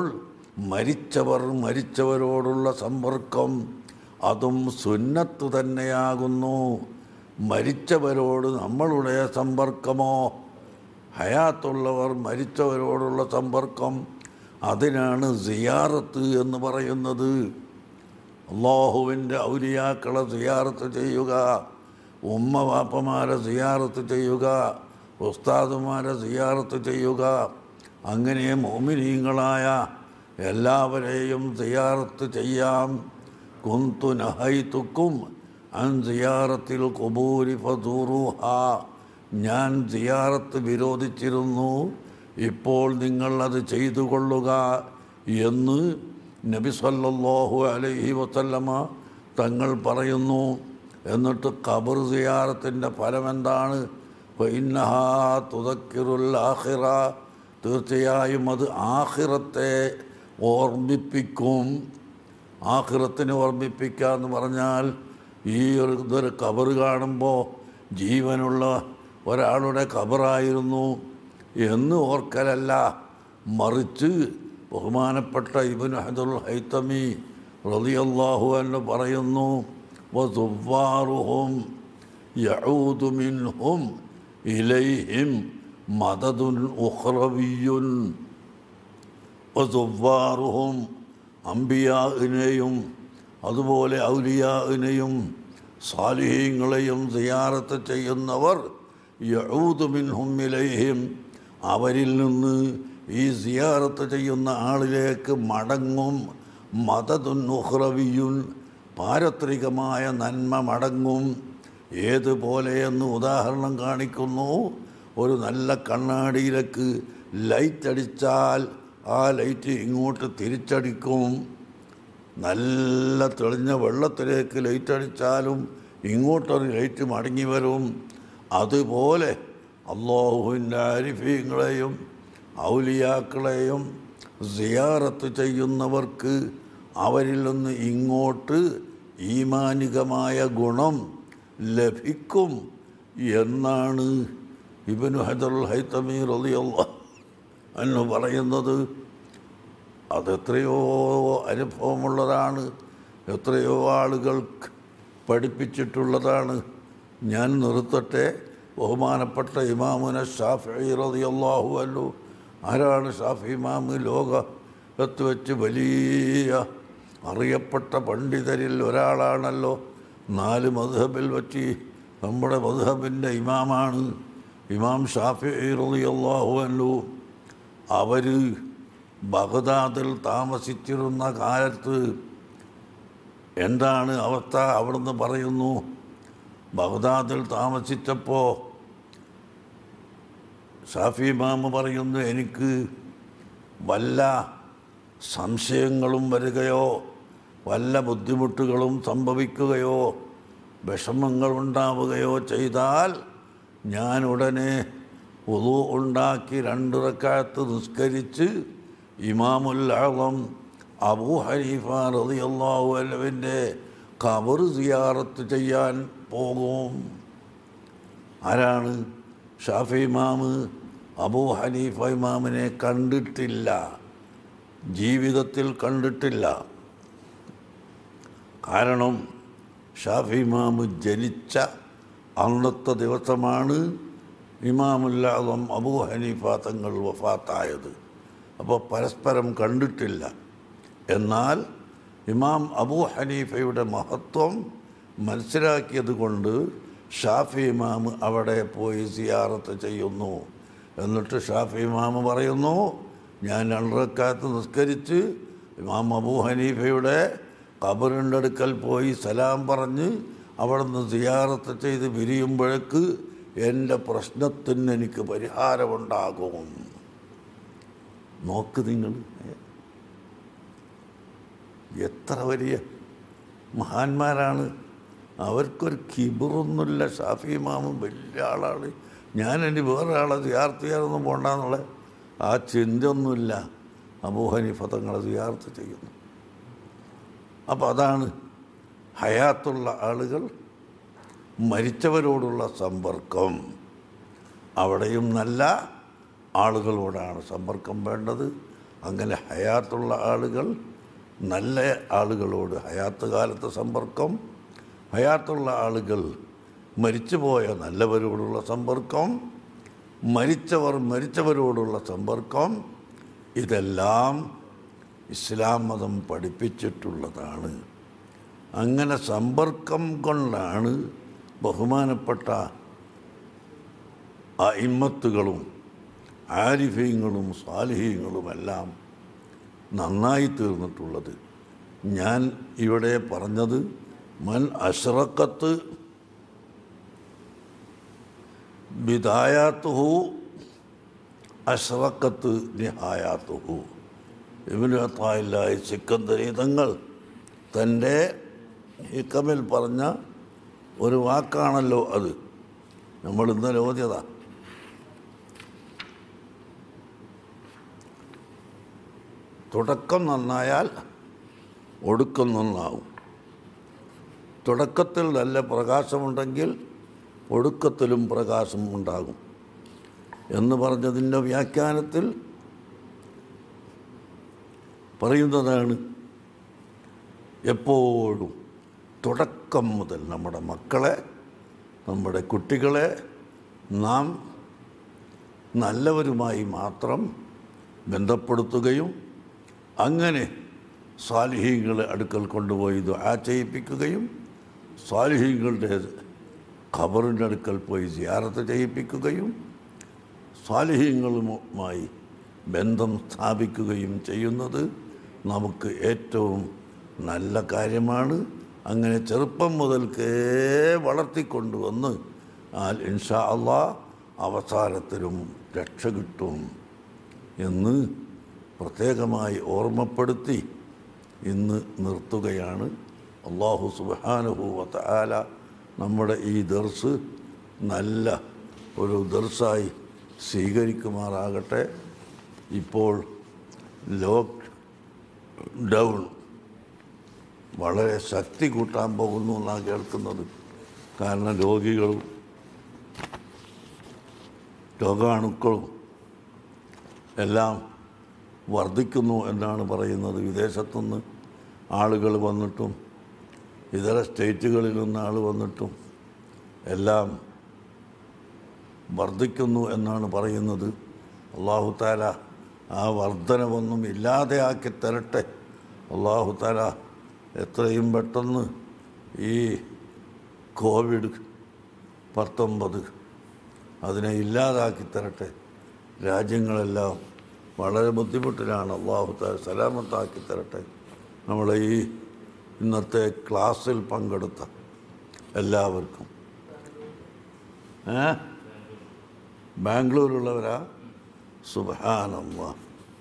മരിച്ചവരോടുള്ള സമ്പർക്കം അതും സുന്നത്ത് തന്നെയാകുന്നു. മരിച്ചവരോട് നമ്മളുടെ സമ്പർക്കമോ, ഹയാത്തുള്ളവർ മരിച്ചവരോടുള്ള സമ്പർക്കം, അതിനാണ് സിയാറത്ത് എന്ന് പറയുന്നത്. അള്ളാഹുവിൻ്റെ ഔലിയാക്കളെ സിയാറത്ത് ചെയ്യുക, ഉമ്മ വാപ്പമാരെ സിയാറത്ത് ചെയ്യുക, ഉസ്താദുമാരെ സിയാറത്ത് ചെയ്യുക, അങ്ങനെ മോമിനീങ്ങളായ എല്ലാവരെയും സിയാറത്ത് ചെയ്യാം. കുന്തു നഹൈതുക്കും അൻ സിയാറത്തിൽ ഖുബൂരി ഫദൂറുഹ, ഞാൻ സിയാറത്ത് വിരോധിച്ചിരുന്നു, ഇപ്പോൾ നിങ്ങളത് ചെയ്തു കൊള്ളുക എന്ന് നബി സല്ലല്ലാഹു അലൈഹി വസല്ലമ തങ്ങൾ പറയുന്നു. എന്നിട്ട് ഖബർ സിയാറത്തിൻ്റെ ഫലം എന്താണ്? ഫഇന്നഹാ തുദക്കിറുൽ ആഖിറ, തീർച്ചയായും അത് ആഖിറത്തെ ഓർമ്മിപ്പിക്കും. ആഖിറത്തിനെ ഓർമ്മിപ്പിക്കുക എന്ന് പറഞ്ഞാൽ ഈ ഇതൊരു ഖബർ കാണുമ്പോൾ ജീവനുള്ള ഒരാളുടെ ഖബറായിരുന്നു എന്ന് ഓർക്കലല്ല, മറിച്ച് ബഹുമാനപ്പെട്ട ഇബ്നു ഹജറുൽ ഹൈതമി റളിയല്ലാഹു അൻഹു പറയുന്നു, വസുവാറുഹും യഊദു മിൻഹും ഇലൈഹിം മദദുൻ ഉഖ്റവിയ്യുൻ. വസുവാറുഹും അംബിയാഇനെയും അതുപോലെ ഔലിയാഇനെയും സാലിഹീങ്ങളെയും സിയാറത്ത് ചെയ്യുന്നവർ യഊദു മിൻഹും ഇലൈഹിം, അവരിൽ നിന്ന് ഈ സിയാറത്ത് ചെയ്യുന്ന ആളിലേക്ക് മടങ്ങും. മദദുൻ ഉഖ്റവിയ്യുൻ, പാരത്രികമായ നന്മ മടങ്ങും. ഏതുപോലെയെന്ന് ഉദാഹരണം കാണിക്കുന്നു. ഒരു നല്ല കണ്ണാടിയിലേക്ക് ലൈറ്റ് അടിച്ചാൽ ആ ലൈറ്റ് ഇങ്ങോട്ട് തിരിച്ചടിക്കും. നല്ല തെളിഞ്ഞ വെള്ളത്തിലേക്ക് ലൈറ്റ് അടിച്ചാലും ഇങ്ങോട്ടൊരു ലൈറ്റ് മടങ്ങി വരും. അതുപോലെ അല്ലാഹുവിൻ്റെ ആരിഫീങ്ങളെയും ഔലിയാക്കളെയും സിയാറത്ത് ചെയ്യുന്നവർക്ക് അവരിൽ നിന്ന് ഇങ്ങോട്ട് ഈമാനികമായ ഗുണം ലഭിക്കും എന്നാണ് ഇബ്നു ഹജറുൽ ഹൈതമി റളിയല്ലാഹു അൻഹു പറയുന്നത്. അതെത്രയോ അനുഭവമുള്ളതാണ്, എത്രയോ ആളുകൾക്ക് പഠിപ്പിച്ചിട്ടുള്ളതാണ്. ഞാൻ നിർത്തട്ടെ. ബഹുമാനപ്പെട്ട ഇമാമുന ശാഫിഈ റളിയല്ലാഹു അൻഹു, ആരാണ് ഷാഫി ഇമാമ്? ലോകത്ത് വെച്ച് വലിയ അറിയപ്പെട്ട പണ്ഡിതരിൽ ഒരാളാണല്ലോ. 4 മദ്ഹബിൽ വെച്ച് നമ്മുടെ മദ്ഹബിൻ്റെ ഇമാമാണ് ഇമാം ഷാഫിഈ റളിയല്ലാഹു അൻഹു. അവർ ബഗ്ദാദിൽ താമസിച്ചിരുന്ന കാലത്ത് എന്താണ് അവസ്ഥ അവിടുന്ന് പറയുന്നു. ബഗ്ദാദിൽ താമസിച്ചപ്പോൾ ഷാഫി ഇമാമ് പറയുന്നു, എനിക്ക് വല്ല സംശയങ്ങളും വരികയോ വല്ല ബുദ്ധിമുട്ടുകളും സംഭവിക്കുകയോ വിഷമങ്ങളുണ്ടാവുകയോ ചെയ്താൽ ഞാൻ ഉടനെ വുളു ഉണ്ടാക്കി 2 റക്അത്ത് നിസ്കരിച്ച് ഇമാമുൽ അഅ്ളം അബൂ ഹനീഫ റളിയല്ലാഹു അൻഹുവിൻ്റെ ഖബർ സിയാറത്ത് ചെയ്യാൻ പോകും. ആരാണ്? ഷാഫി ഇമാമ് അബൂ ഹനീഫ ഇമാമിനെ കണ്ടിട്ടില്ല, ജീവിതത്തിൽ കണ്ടിട്ടില്ല. കാരണം ഷാഫി ഇമാമ് ജനിച്ച അന്നത്തെ ദിവസമാണ് ഇമാമുൽ അഅ്ളം അബൂ ഹനീഫ തങ്ങൾ വഫാത്തായത്. അപ്പോൾ പരസ്പരം കണ്ടിട്ടില്ല. എന്നാൽ ഇമാം അബൂ ഹനീഫയുടെ മഹത്വം മനസ്സിലാക്കിയത് കൊണ്ട് ഷാഫി ഇമാമ് അവിടെ പോയി സിയാറത്ത് ചെയ്യുന്നു. എന്നിട്ട് ഷാഫി ഇമാമ് പറയുന്നു, ഞാൻ 2 റക്അത്ത് നിസ്കരിച്ച് ഇമാം അബൂ ഹനീഫയുടെ ഖബറിൻ്റെ അടുക്കൽ പോയി സലാം പറഞ്ഞ് അവിടെ നിന്ന് സിയാറത്ത് ചെയ്ത് പിരിയുമ്പോഴേക്ക് എൻ്റെ പ്രശ്നത്തിന് എനിക്ക് പരിഹാരമുണ്ടാകും. നോക്ക് നിങ്ങൾ, എത്ര വലിയ മഹാന്മാരാണ്. അവർക്കൊരു കിബറൊന്നുമില്ല. ഷാഫി ഇമാമും വലിയ ആളാണ്. ഞാനിനി വേറെ ആളെ സിയാറത്ത് ചെയ്യാനൊന്നും പോകണ്ടെന്നുള്ള ആ ചിന്തയൊന്നുമില്ല. അബൂ ഹനീഫ തങ്ങളെ സിയാറത്ത് ചെയ്യുന്നു. അപ്പോൾ അതാണ് ഹയാത്തുള്ള ആളുകൾ, മരിച്ചവരോടുള്ള സമ്പർക്കം. അവിടെയും നല്ല ആളുകളോടാണ് സമ്പർക്കം വേണ്ടത്. അങ്ങനെ ഹയാത്തുള്ള ആളുകൾ നല്ല ആളുകളോട് ഹയാത്ത് കാലത്ത് സമ്പർക്കം, ഹയാത്തുള്ള ആളുകൾ മരിച്ചുപോയ നല്ലവരോടുള്ള സമ്പർക്കം, മരിച്ചവരോടുള്ള സമ്പർക്കം, ഇതെല്ലാം ഇസ്ലാം മതം പഠിപ്പിച്ചിട്ടുള്ളതാണ്. അങ്ങനെ സമ്പർക്കം കൊണ്ടാണ് ബഹുമാനപ്പെട്ട അഇമ്മത്തുകളും ആരിഫീങ്ങളും സാലിഹീങ്ങളുമെല്ലാം നന്നായി തീർന്നിട്ടുള്ളത്. ഞാൻ ഇവിടെ പറഞ്ഞത് മൻ അശ്റഖത്ത് ബിദായാത്തുഹു അശ്റഖത്ത് നിഹായാത്തുഹു. ഇബ്നു അത്താഇല്ലാഹി സിക്കന്ദരി തങ്ങൾ തൻ്റെ ഹിക്കമിൽ പറഞ്ഞ ഒരു വാക്കാണല്ലോ അത്. നമ്മൾ ഇന്നലെ ഓതിയതാ. തുടക്കം നന്നായാൽ ഒടുക്കം നന്നാവും. തുടക്കത്തിൽ നല്ല പ്രകാശമുണ്ടെങ്കിൽ ഒടുക്കത്തിലും പ്രകാശം ഉണ്ടാകും എന്ന് പറഞ്ഞതിൻ്റെ വ്യാഖ്യാനത്തിൽ പറയുന്നതാണ്, എപ്പോഴും തുടക്കം മുതൽ നമ്മുടെ മക്കളെ, നമ്മുടെ കുട്ടികളെ നാം നല്ലവരുമായി മാത്രം ബന്ധപ്പെടുത്തുകയും അങ്ങനെ സ്വാലിഹീങ്ങളെ അടുക്കൽ കൊണ്ടുപോയി ദുആ ചെയ്യിപ്പിക്കുകയും സ്വാലിഹീങ്ങളുടെ ഖബറിൻ്റെ അടുക്കൽ പോയി സിയാറത്ത് ചെയ്യിപ്പിക്കുകയും സ്വാലിഹീങ്ങളുമായി ബന്ധം സ്ഥാപിക്കുകയും ചെയ്യുന്നത് നമുക്ക് ഏറ്റവും നല്ല കാര്യമാണ്. അങ്ങനെ ചെറുപ്പം മുതൽക്കേ വളർത്തിക്കൊണ്ടുവന്ന് ഇൻഷാ അല്ലാഹ് അവസാനത്തിലും രക്ഷ കിട്ടും എന്ന് പ്രത്യേകമായി ഓർമ്മപ്പെടുത്തി ഇന്ന് നിർത്തുകയാണ്. അല്ലാഹു സുബ്ഹാനഹു വ തആല നമ്മുടെ ഈ ദർസ് നല്ല ഒരു ദർസായി സ്വീകരിക്കുമാറാകട്ടെ. ഇപ്പോൾ ലോക്ക് ഡൗൺ വളരെ ശക്തി കൂട്ടാൻ പോകുന്നു എന്നാണ് കേൾക്കുന്നത്. കാരണം രോഗികളും രോഗാണുക്കളും എല്ലാം വർദ്ധിക്കുന്നു എന്നാണ് പറയുന്നത്. വിദേശത്തുനിന്ന് ആളുകൾ വന്നിട്ടും ഇതര സ്റ്റേറ്റുകളിൽ നിന്ന് ആൾ വന്നിട്ടും എല്ലാം വർദ്ധിക്കുന്നു എന്നാണ് പറയുന്നത്. അല്ലാഹു തആല ആ വർധനവൊന്നും ഇല്ലാതെയാക്കി തരട്ടെ. അല്ലാഹു തആല എത്രയും പെട്ടെന്ന് ഈ COVID-19 അതിനെ ഇല്ലാതാക്കി തരട്ടെ. രാജ്യങ്ങളെല്ലാം വളരെ ബുദ്ധിമുട്ടിലാണ്. അല്ലാഹു തആല സലാമത്താക്കി തരട്ടെ. നമ്മളെ ഈ ഇന്നത്തെ ക്ലാസ്സിൽ പങ്കെടുത്ത എല്ലാവർക്കും ബാംഗ്ലൂരുള്ളവരാ? സുബ്ഹാനല്ലാഹ്.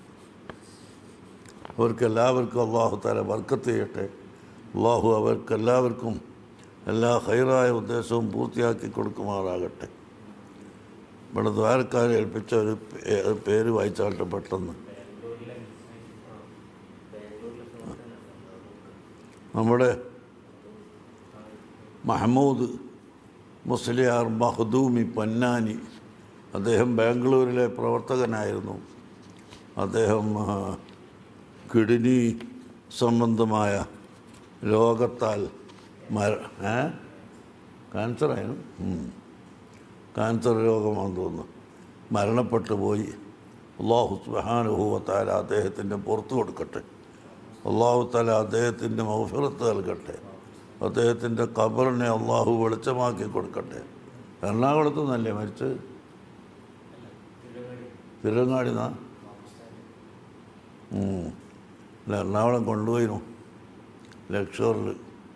അവർക്കെല്ലാവർക്കും അല്ലാഹു തആല ബർക്കത്ത് ചെയ്യട്ടെ. അല്ലാഹു അവർക്കെല്ലാവർക്കും എല്ലാ ഖൈറായ ഉദ്ദേശവും പൂർത്തിയാക്കി കൊടുക്കുമാറാകട്ടെ. ഇവിടെ ദ്വാരക്കാരെ ഏൽപ്പിച്ച ഒരു പേര് വായിച്ചാട്ടെ പെട്ടെന്ന്. നമ്മുടെ മഹമ്മൂദ് മുസ്ലിയാർ മഖ്ദൂമി പൊന്നാനി, അദ്ദേഹം ബാംഗ്ലൂരിലെ പ്രവർത്തകനായിരുന്നു. അദ്ദേഹം കിഡ്നി സംബന്ധമായ രോഗത്താൽ ക്യാൻസറായിരുന്നു, ക്യാൻസർ രോഗമാണെന്ന് തോന്നുന്നു, മരണപ്പെട്ടു പോയി. അല്ലാഹു സുബ്ഹാനഹു വ തആല അദ്ദേഹത്തിൻ്റെ പുറത്തു കൊടുക്കട്ടെ. അല്ലാഹു തആല അദ്ദേഹത്തിൻ്റെ മഗ്ഫിറത്ത് നൽകട്ടെ. അദ്ദേഹത്തിൻ്റെ ഖബറിനെ അല്ലാഹു വെളിച്ചമാക്കി കൊടുക്കട്ടെ. എറണാകുളത്ത് നിന്നല്ലേ മരിച്ചത്? തിരുവങ്ങാടിന്നാ? എറണാകുളം കൊണ്ടുപോയിരുന്നു ലക്ഷറിൽ.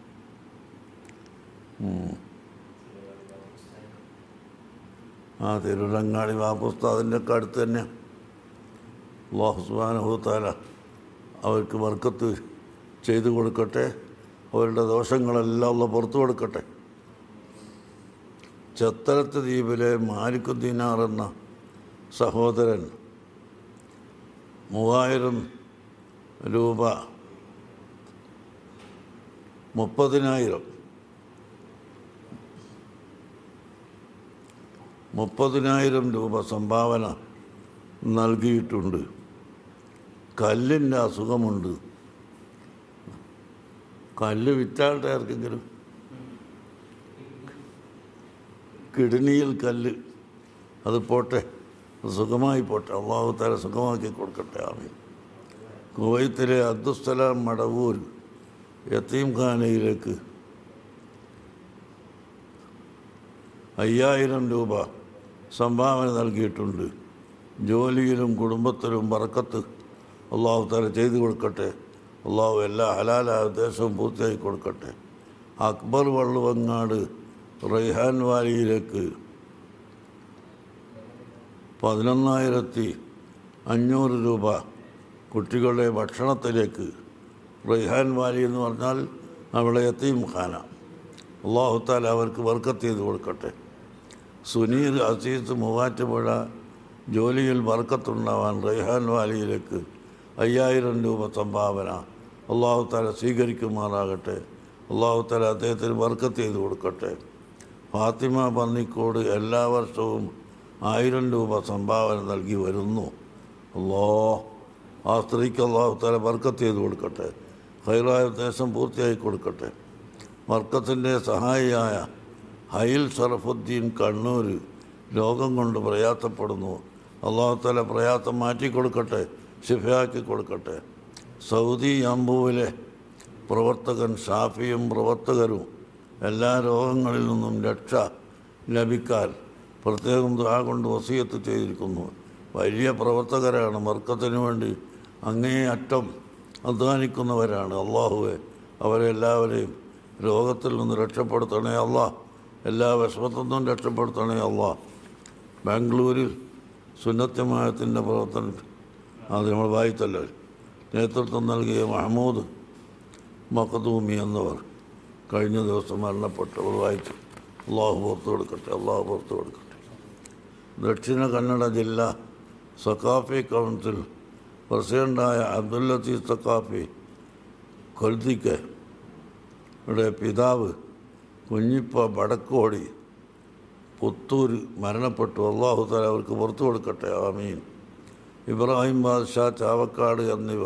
തിരുവങ്ങാടി വാപ്പുസ്താദിൻ്റെ ഒക്കെ അടുത്ത് തന്നെ. അല്ലാഹു സുബ്ഹാനഹു വ തആല അവർക്ക് ബർക്കത്ത് ചെയ്തു കൊടുക്കട്ടെ. അവരുടെ ദോഷങ്ങളെല്ലാം അല്ലാഹു പുറത്തു കൊടുക്കട്ടെ. ചത്തരത്ത് ദ്വീപിലെ മാലിക് ദീനാർ എന്ന സഹോദരൻ 3000 രൂപ 30,000 രൂപ സംഭാവന നൽകിയിട്ടുണ്ട്. കല്ലിൻ്റെ അസുഖമുണ്ട്. കല്ല് വിറ്റാട്ടെ ആർക്കെങ്കിലും. കിഡ്നിയിൽ കല്ല്, അത് പോട്ടെ, സുഖമായി പോട്ടെ. അല്ലാഹു തആല സുഖമാക്കി കൊടുക്കട്ടെ. ആമീൻ. കുവൈത്തിലെ അബ്ദുസ്സലാം മടവൂർ യതീംഖാനയിലേക്ക് 5000 രൂപ സംഭാവന നൽകിയിട്ടുണ്ട്. ജോലിയിലും കുടുംബത്തിലും ബർക്കത്ത് അല്ലാഹു തആല ചെയ്തു കൊടുക്കട്ടെ. അല്ലാഹു എല്ലാ ഹലാലായ ഉദ്ദേശവും പൂർത്തിയാക്കി കൊടുക്കട്ടെ. അക്ബർ വള്ളുവങ്ങാട് റൈഹാൻ വാലിയിലേക്ക് 11,500 രൂപ കുട്ടികളുടെ ഭക്ഷണത്തിലേക്ക്. റൈഹാൻ വാലി എന്ന് പറഞ്ഞാൽ അവിടെ യതീംഖാന. അല്ലാഹു തആല അവർക്ക് ബർക്കത്ത് ചെയ്ത് കൊടുക്കട്ടെ. സുനീർ അസീസ് മൂവാറ്റുപുഴ ജോലിയിൽ ബർക്കത്തുണ്ടാവാൻ റൈഹാൻ വാലിയിലേക്ക് 5000 രൂപ സംഭാവന അല്ലാഹു തആല സ്വീകരിക്കുമാറാകട്ടെ. അല്ലാഹു തആല അദ്ദേഹത്തിന് ബർക്കത്ത് ചെയ്ത് കൊടുക്കട്ടെ. ഫാത്തിമ പന്നിക്കോട് എല്ലാ വർഷവും 1000 രൂപ സംഭാവന നൽകി വരുന്നു. ആ സ്ത്രീക്ക് അല്ലാഹു തആല ബർക്കത്ത് ചെയ്ത് കൊടുക്കട്ടെ. ഖൈറായ ഉദ്ദേശം പൂർത്തിയായി കൊടുക്കട്ടെ. ബർക്കത്തിൻ്റെ സഹായിയായ ഹൈൽ ഷറഫുദ്ദീൻ കണ്ണൂർ രോഗം കൊണ്ട് പ്രയാസപ്പെടുന്നു. അല്ലാഹു തആല പ്രയാസം മാറ്റിക്കൊടുക്കട്ടെ, ശിഫയാക്കി കൊടുക്കട്ടെ. സൗദി അമ്പുവിലെ പ്രവർത്തകൻ ഷാഫിയും പ്രവർത്തകരും എല്ലാ രോഗങ്ങളിൽ നിന്നും രക്ഷ ലഭിക്കാൻ പ്രത്യേകം ദുആ കൊണ്ട് വസിയത്ത് ചെയ്തിരിക്കുന്നു. വലിയ പ്രവർത്തകരാണ്, മർക്കത്തിന് വേണ്ടി അങ്ങേയറ്റം അധ്വാനിക്കുന്നവരാണ്. അല്ലാഹുവേ, അവരെല്ലാവരെയും രോഗത്തിൽ നിന്ന് രക്ഷപ്പെടുത്തണേ അല്ലാഹ്. എല്ലാ വിഷമത്തിൽ നിന്നും രക്ഷപ്പെടുത്തണേ അല്ലാഹ്. ബാംഗ്ലൂരിൽ സുന്നത്തമായത്തിൻ്റെ പ്രവർത്തനം അത് നമ്മൾ വായിച്ചല്ലോ, നേതൃത്വം നൽകിയ മഹമ്മൂദ് മഖ്ദൂമി എന്നവർ കഴിഞ്ഞ ദിവസം മരണപ്പെട്ടവർ വായിച്ചു. അല്ലാഹു പുറത്തു കൊടുക്കട്ടെ, അല്ലാഹു പുറത്തു കൊടുക്കട്ടെ. ദക്ഷിണ കന്നഡ ജില്ല സഖാഫി കൗൺസിൽ പ്രസിഡൻ്റായ അബ്ദുൽ ലത്തീഫ് സഖാഫി കൊൽത്തിക്ക് യുടെ പിതാവ് കുഞ്ഞിപ്പ വടക്കോടി പുത്തൂർ മരണപ്പെട്ടു. അള്ളാഹു തആല അവർക്ക് പുറത്തു കൊടുക്കട്ടെ, ആമീൻ. ഇബ്രാഹിം ബാദ്ഷാ ചാവക്കാട്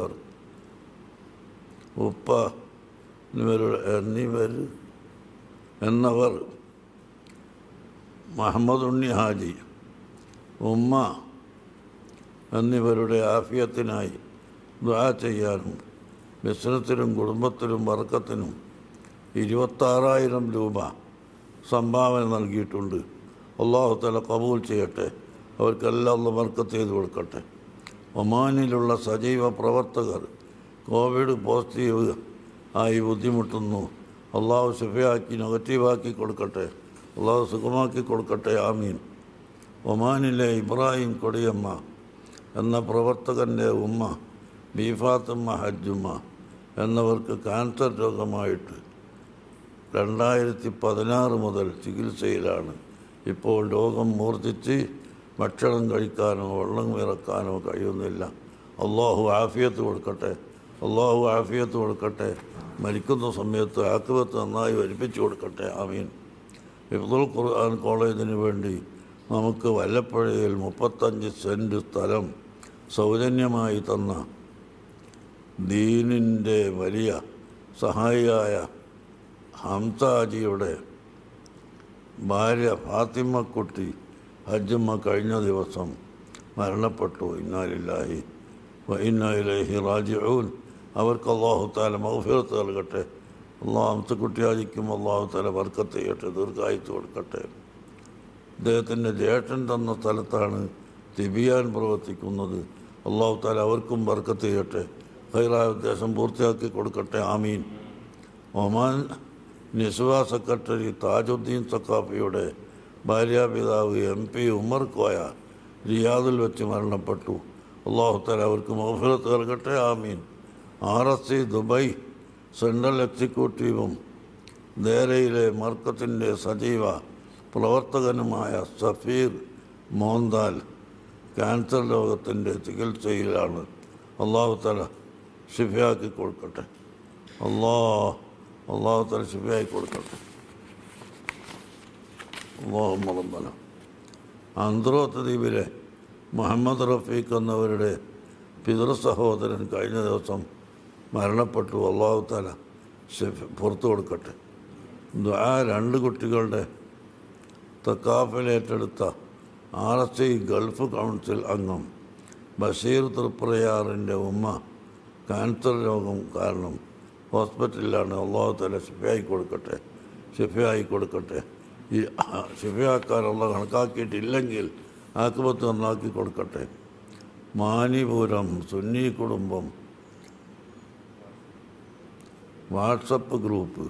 എന്നവർ മുഹമ്മദ് ഉണ്ണി ഹാജി, ഉമ്മ എന്നിവരുടെ ആഫിയത്തിനായി ദുആ ചെയ്യാനും ബിസിനസ്സിലും കുടുംബത്തിലും ബർക്കത്തിനും 26,000 രൂപ സംഭാവന നൽകിയിട്ടുണ്ട്. അല്ലാഹു തആല കബൂൽ ചെയ്യട്ടെ, അവർക്കെല്ലാം അല്ലാഹു ബർക്കത്ത് ചെയ്ത് കൊടുക്കട്ടെ. ഒമാനിലുള്ള സജീവ പ്രവർത്തകർ കോവിഡ് പോസിറ്റീവ് ആയി ബുദ്ധിമുട്ടുന്നു. അള്ളാഹു ശിഫയാക്കി നെഗറ്റീവാക്കി കൊടുക്കട്ടെ, അള്ളാഹു സുഖമാക്കി കൊടുക്കട്ടെ, ആമീൻ. ഒമാനിലെ ഇബ്രാഹിം കൊടിയമ്മ എന്ന പ്രവർത്തകൻ്റെ ഉമ്മ ബീഫാത്തുമ്മ ഹജ്ജുമ്മ എന്നവർക്ക് ക്യാൻസർ രോഗമായിട്ട് 2016 മുതൽ ചികിത്സയിലാണ്. ഇപ്പോൾ രോഗം മൂർച്ഛിച്ച് ഭക്ഷണം കഴിക്കാനോ വെള്ളം ഇറക്കാനോ കഴിയുന്നില്ല. അള്ളാഹു ആഫിയത്ത് കൊടുക്കട്ടെ, അള്ളാഹു ആഫിയത്ത് കൊടുക്കട്ടെ. മരിക്കുന്ന സമയത്ത് ആഖിബത്ത് നന്നായി വരിപ്പിച്ചു കൊടുക്കട്ടെ, ആമീൻ. ഹിഫ്ദുൽ ഖുർആൻ കോളേജിന് വേണ്ടി നമുക്ക് വല്ലപ്പുഴയിൽ 35 സെൻറ്റ് സ്ഥലം സൗജന്യമായി തന്ന ദീനിൻ്റെ വലിയ സഹായിയായ ഹംസാജിയുടെ ഭാര്യ ഫാത്തിമക്കുട്ടി ഹജ്ജുമ്മ കഴിഞ്ഞ ദിവസം മരണപ്പെട്ടു. ഇന്നാ ലില്ലാഹി വ ഇന്നാ ഇലൈഹി റാജിഊൻ. അവർക്ക് അല്ലാഹു തആല മഗ്ഫിറത്ത് നൽകട്ടെ. അല്ലാഹു ഹംസക്കുട്ടി ഹാജിക്കും അല്ലാഹു തആല ബർക്കത്ത് ചെയ്യട്ടെ, ദീർഘായുസ്സ് കൊടുക്കട്ടെ. അദ്ദേഹത്തിൻ്റെ ജ്യേഷ്ഠൻ തന്ന സ്ഥലത്താണ് തിബിയാൻ പ്രവർത്തിക്കുന്നത്. അല്ലാഹു തആല അവർക്കും ബർക്കത്ത് ചെയ്യട്ടെ, ഖൈറായ ഉദ്ദേശം പൂർത്തിയാക്കി കൊടുക്കട്ടെ, ആമീൻ. ഒമാൻ നിസ്വ സെക്രട്ടറി താജുദ്ദീൻ സഖാഫിയുടെ ഭാര്യാപിതാവ് MP ഉമർ കോയ റിയാദിൽ വെച്ച് മരണപ്പെട്ടു. അല്ലാഹു തആല അവർക്ക് മഗ്ഫിറത്ത് നൽകട്ടെ, ആമീൻ. RSC ദുബൈ സെൻട്രൽ എക്സിക്യൂട്ടീവും ദേരയിലെ മർക്കത്തിൻ്റെ സജീവ പ്രവർത്തകനുമായ സഫീർ മോന്താൽ ക്യാൻസർ രോഗത്തിൻ്റെ ചികിത്സയിലാണ്. അല്ലാഹു തആല ശിഫയാക്കി കൊടുക്കട്ടെ, അല്ലാഹു തആല ശിഫയാക്കി കൊടുക്കട്ടെ. അല്ലാഹുമ്മ റബ്ബന. ആന്ത്രോത്ത് ദ്വീപിലെ മുഹമ്മദ് റഫീഖ് എന്നവരുടെ പിതൃ സഹോദരൻ കഴിഞ്ഞ ദിവസം മരണപ്പെട്ടു. അല്ലാഹു തആല പുറത്തു കൊടുക്കട്ടെ. ദുആ 2 കുട്ടികളുടെ തക്കാഫിലേറ്റെടുത്ത RSC ഗൾഫ് കൗൺസിൽ അംഗം ബഷീർ തൃപ്രയാറിൻ്റെ ഉമ്മ ക്യാൻസർ രോഗം കാരണം ഹോസ്പിറ്റലിലാണ്. അല്ലാഹു തആല ശിഫയായി കൊടുക്കട്ടെ, ശിഫയായി കൊടുക്കട്ടെ. ഈ ശിഫയാക്കാനുള്ള കണക്കാക്കിയിട്ടില്ലെങ്കിൽ ആഖിബത്ത് നന്നാക്കി കൊടുക്കട്ടെ. മാനിപുരം സുന്നി കുടുംബം വാട്സപ്പ് ഗ്രൂപ്പ്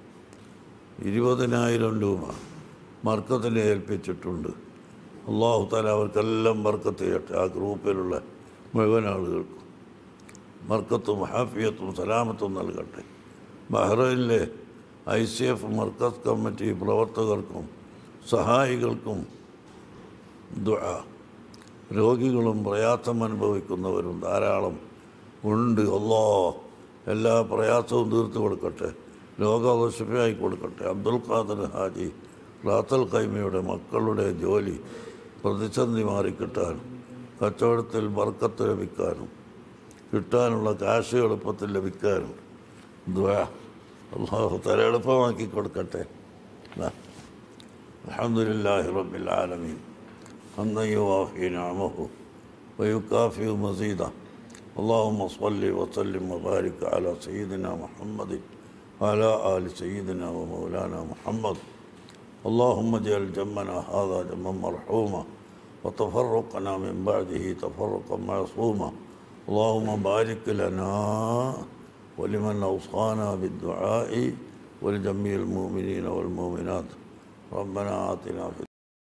20,000 രൂപ മർക്കത്തിനെ ഏൽപ്പിച്ചിട്ടുണ്ട്. അല്ലാഹു തആല അവർക്കെല്ലാം ബർക്കത്ത് ചെയ്യട്ടെ. ആ ഗ്രൂപ്പിലുള്ള മുഴുവൻ ആളുകൾക്കും ബർക്കത്തും ഹാഫിയത്തും സലാമത്തും നൽകട്ടെ. ബഹ്റൈനിലെ ICF മർക്കസ് കമ്മിറ്റി പ്രവർത്തകർക്കും സഹായികൾക്കും ദുആ. രോഗികളും പ്രയാസം അനുഭവിക്കുന്നവരും ധാരാളം ഉണ്ട്. അല്ലാഹ് എല്ലാ പ്രയാസവും തീർത്തു കൊടുക്കട്ടെ, രോഗാവശിഫയായി കൊടുക്കട്ടെ. അബ്ദുൽ ഖാദർ ഹാജി റാത്തൽ ഖൈമയുടെ മക്കളുടെ ജോലി പ്രതിസന്ധി മാറിക്കിട്ടാനും കച്ചവടത്തിൽ ബർക്കത്ത് ലഭിക്കാനും കിട്ടാനുള്ള കാശ് എളുപ്പത്തിൽ ലഭിക്കാനും ദുആ അല്ലാഹു തആല എളുപ്പമാക്കി കൊടുക്കട്ടെ. അൽഹംദുലില്ലാഹി റബ്ബിൽ ആലമീൻ ഹംദൻ യുവാഫി നിഅമഹു വയുകാഫി മസീദഹു. اللهم صل وسلم وبارك على سيدنا محمد وعلى آل سيدنا ومولانا محمد. اللهم اجعل جمعنا هذا جمعا مرحوما وتفرقنا من بعده تفرقا معصوما. اللهم بارك لنا ولمن أوصانا بالدعاء ولجميع المؤمنين والمؤمنات. ربنا آتنا في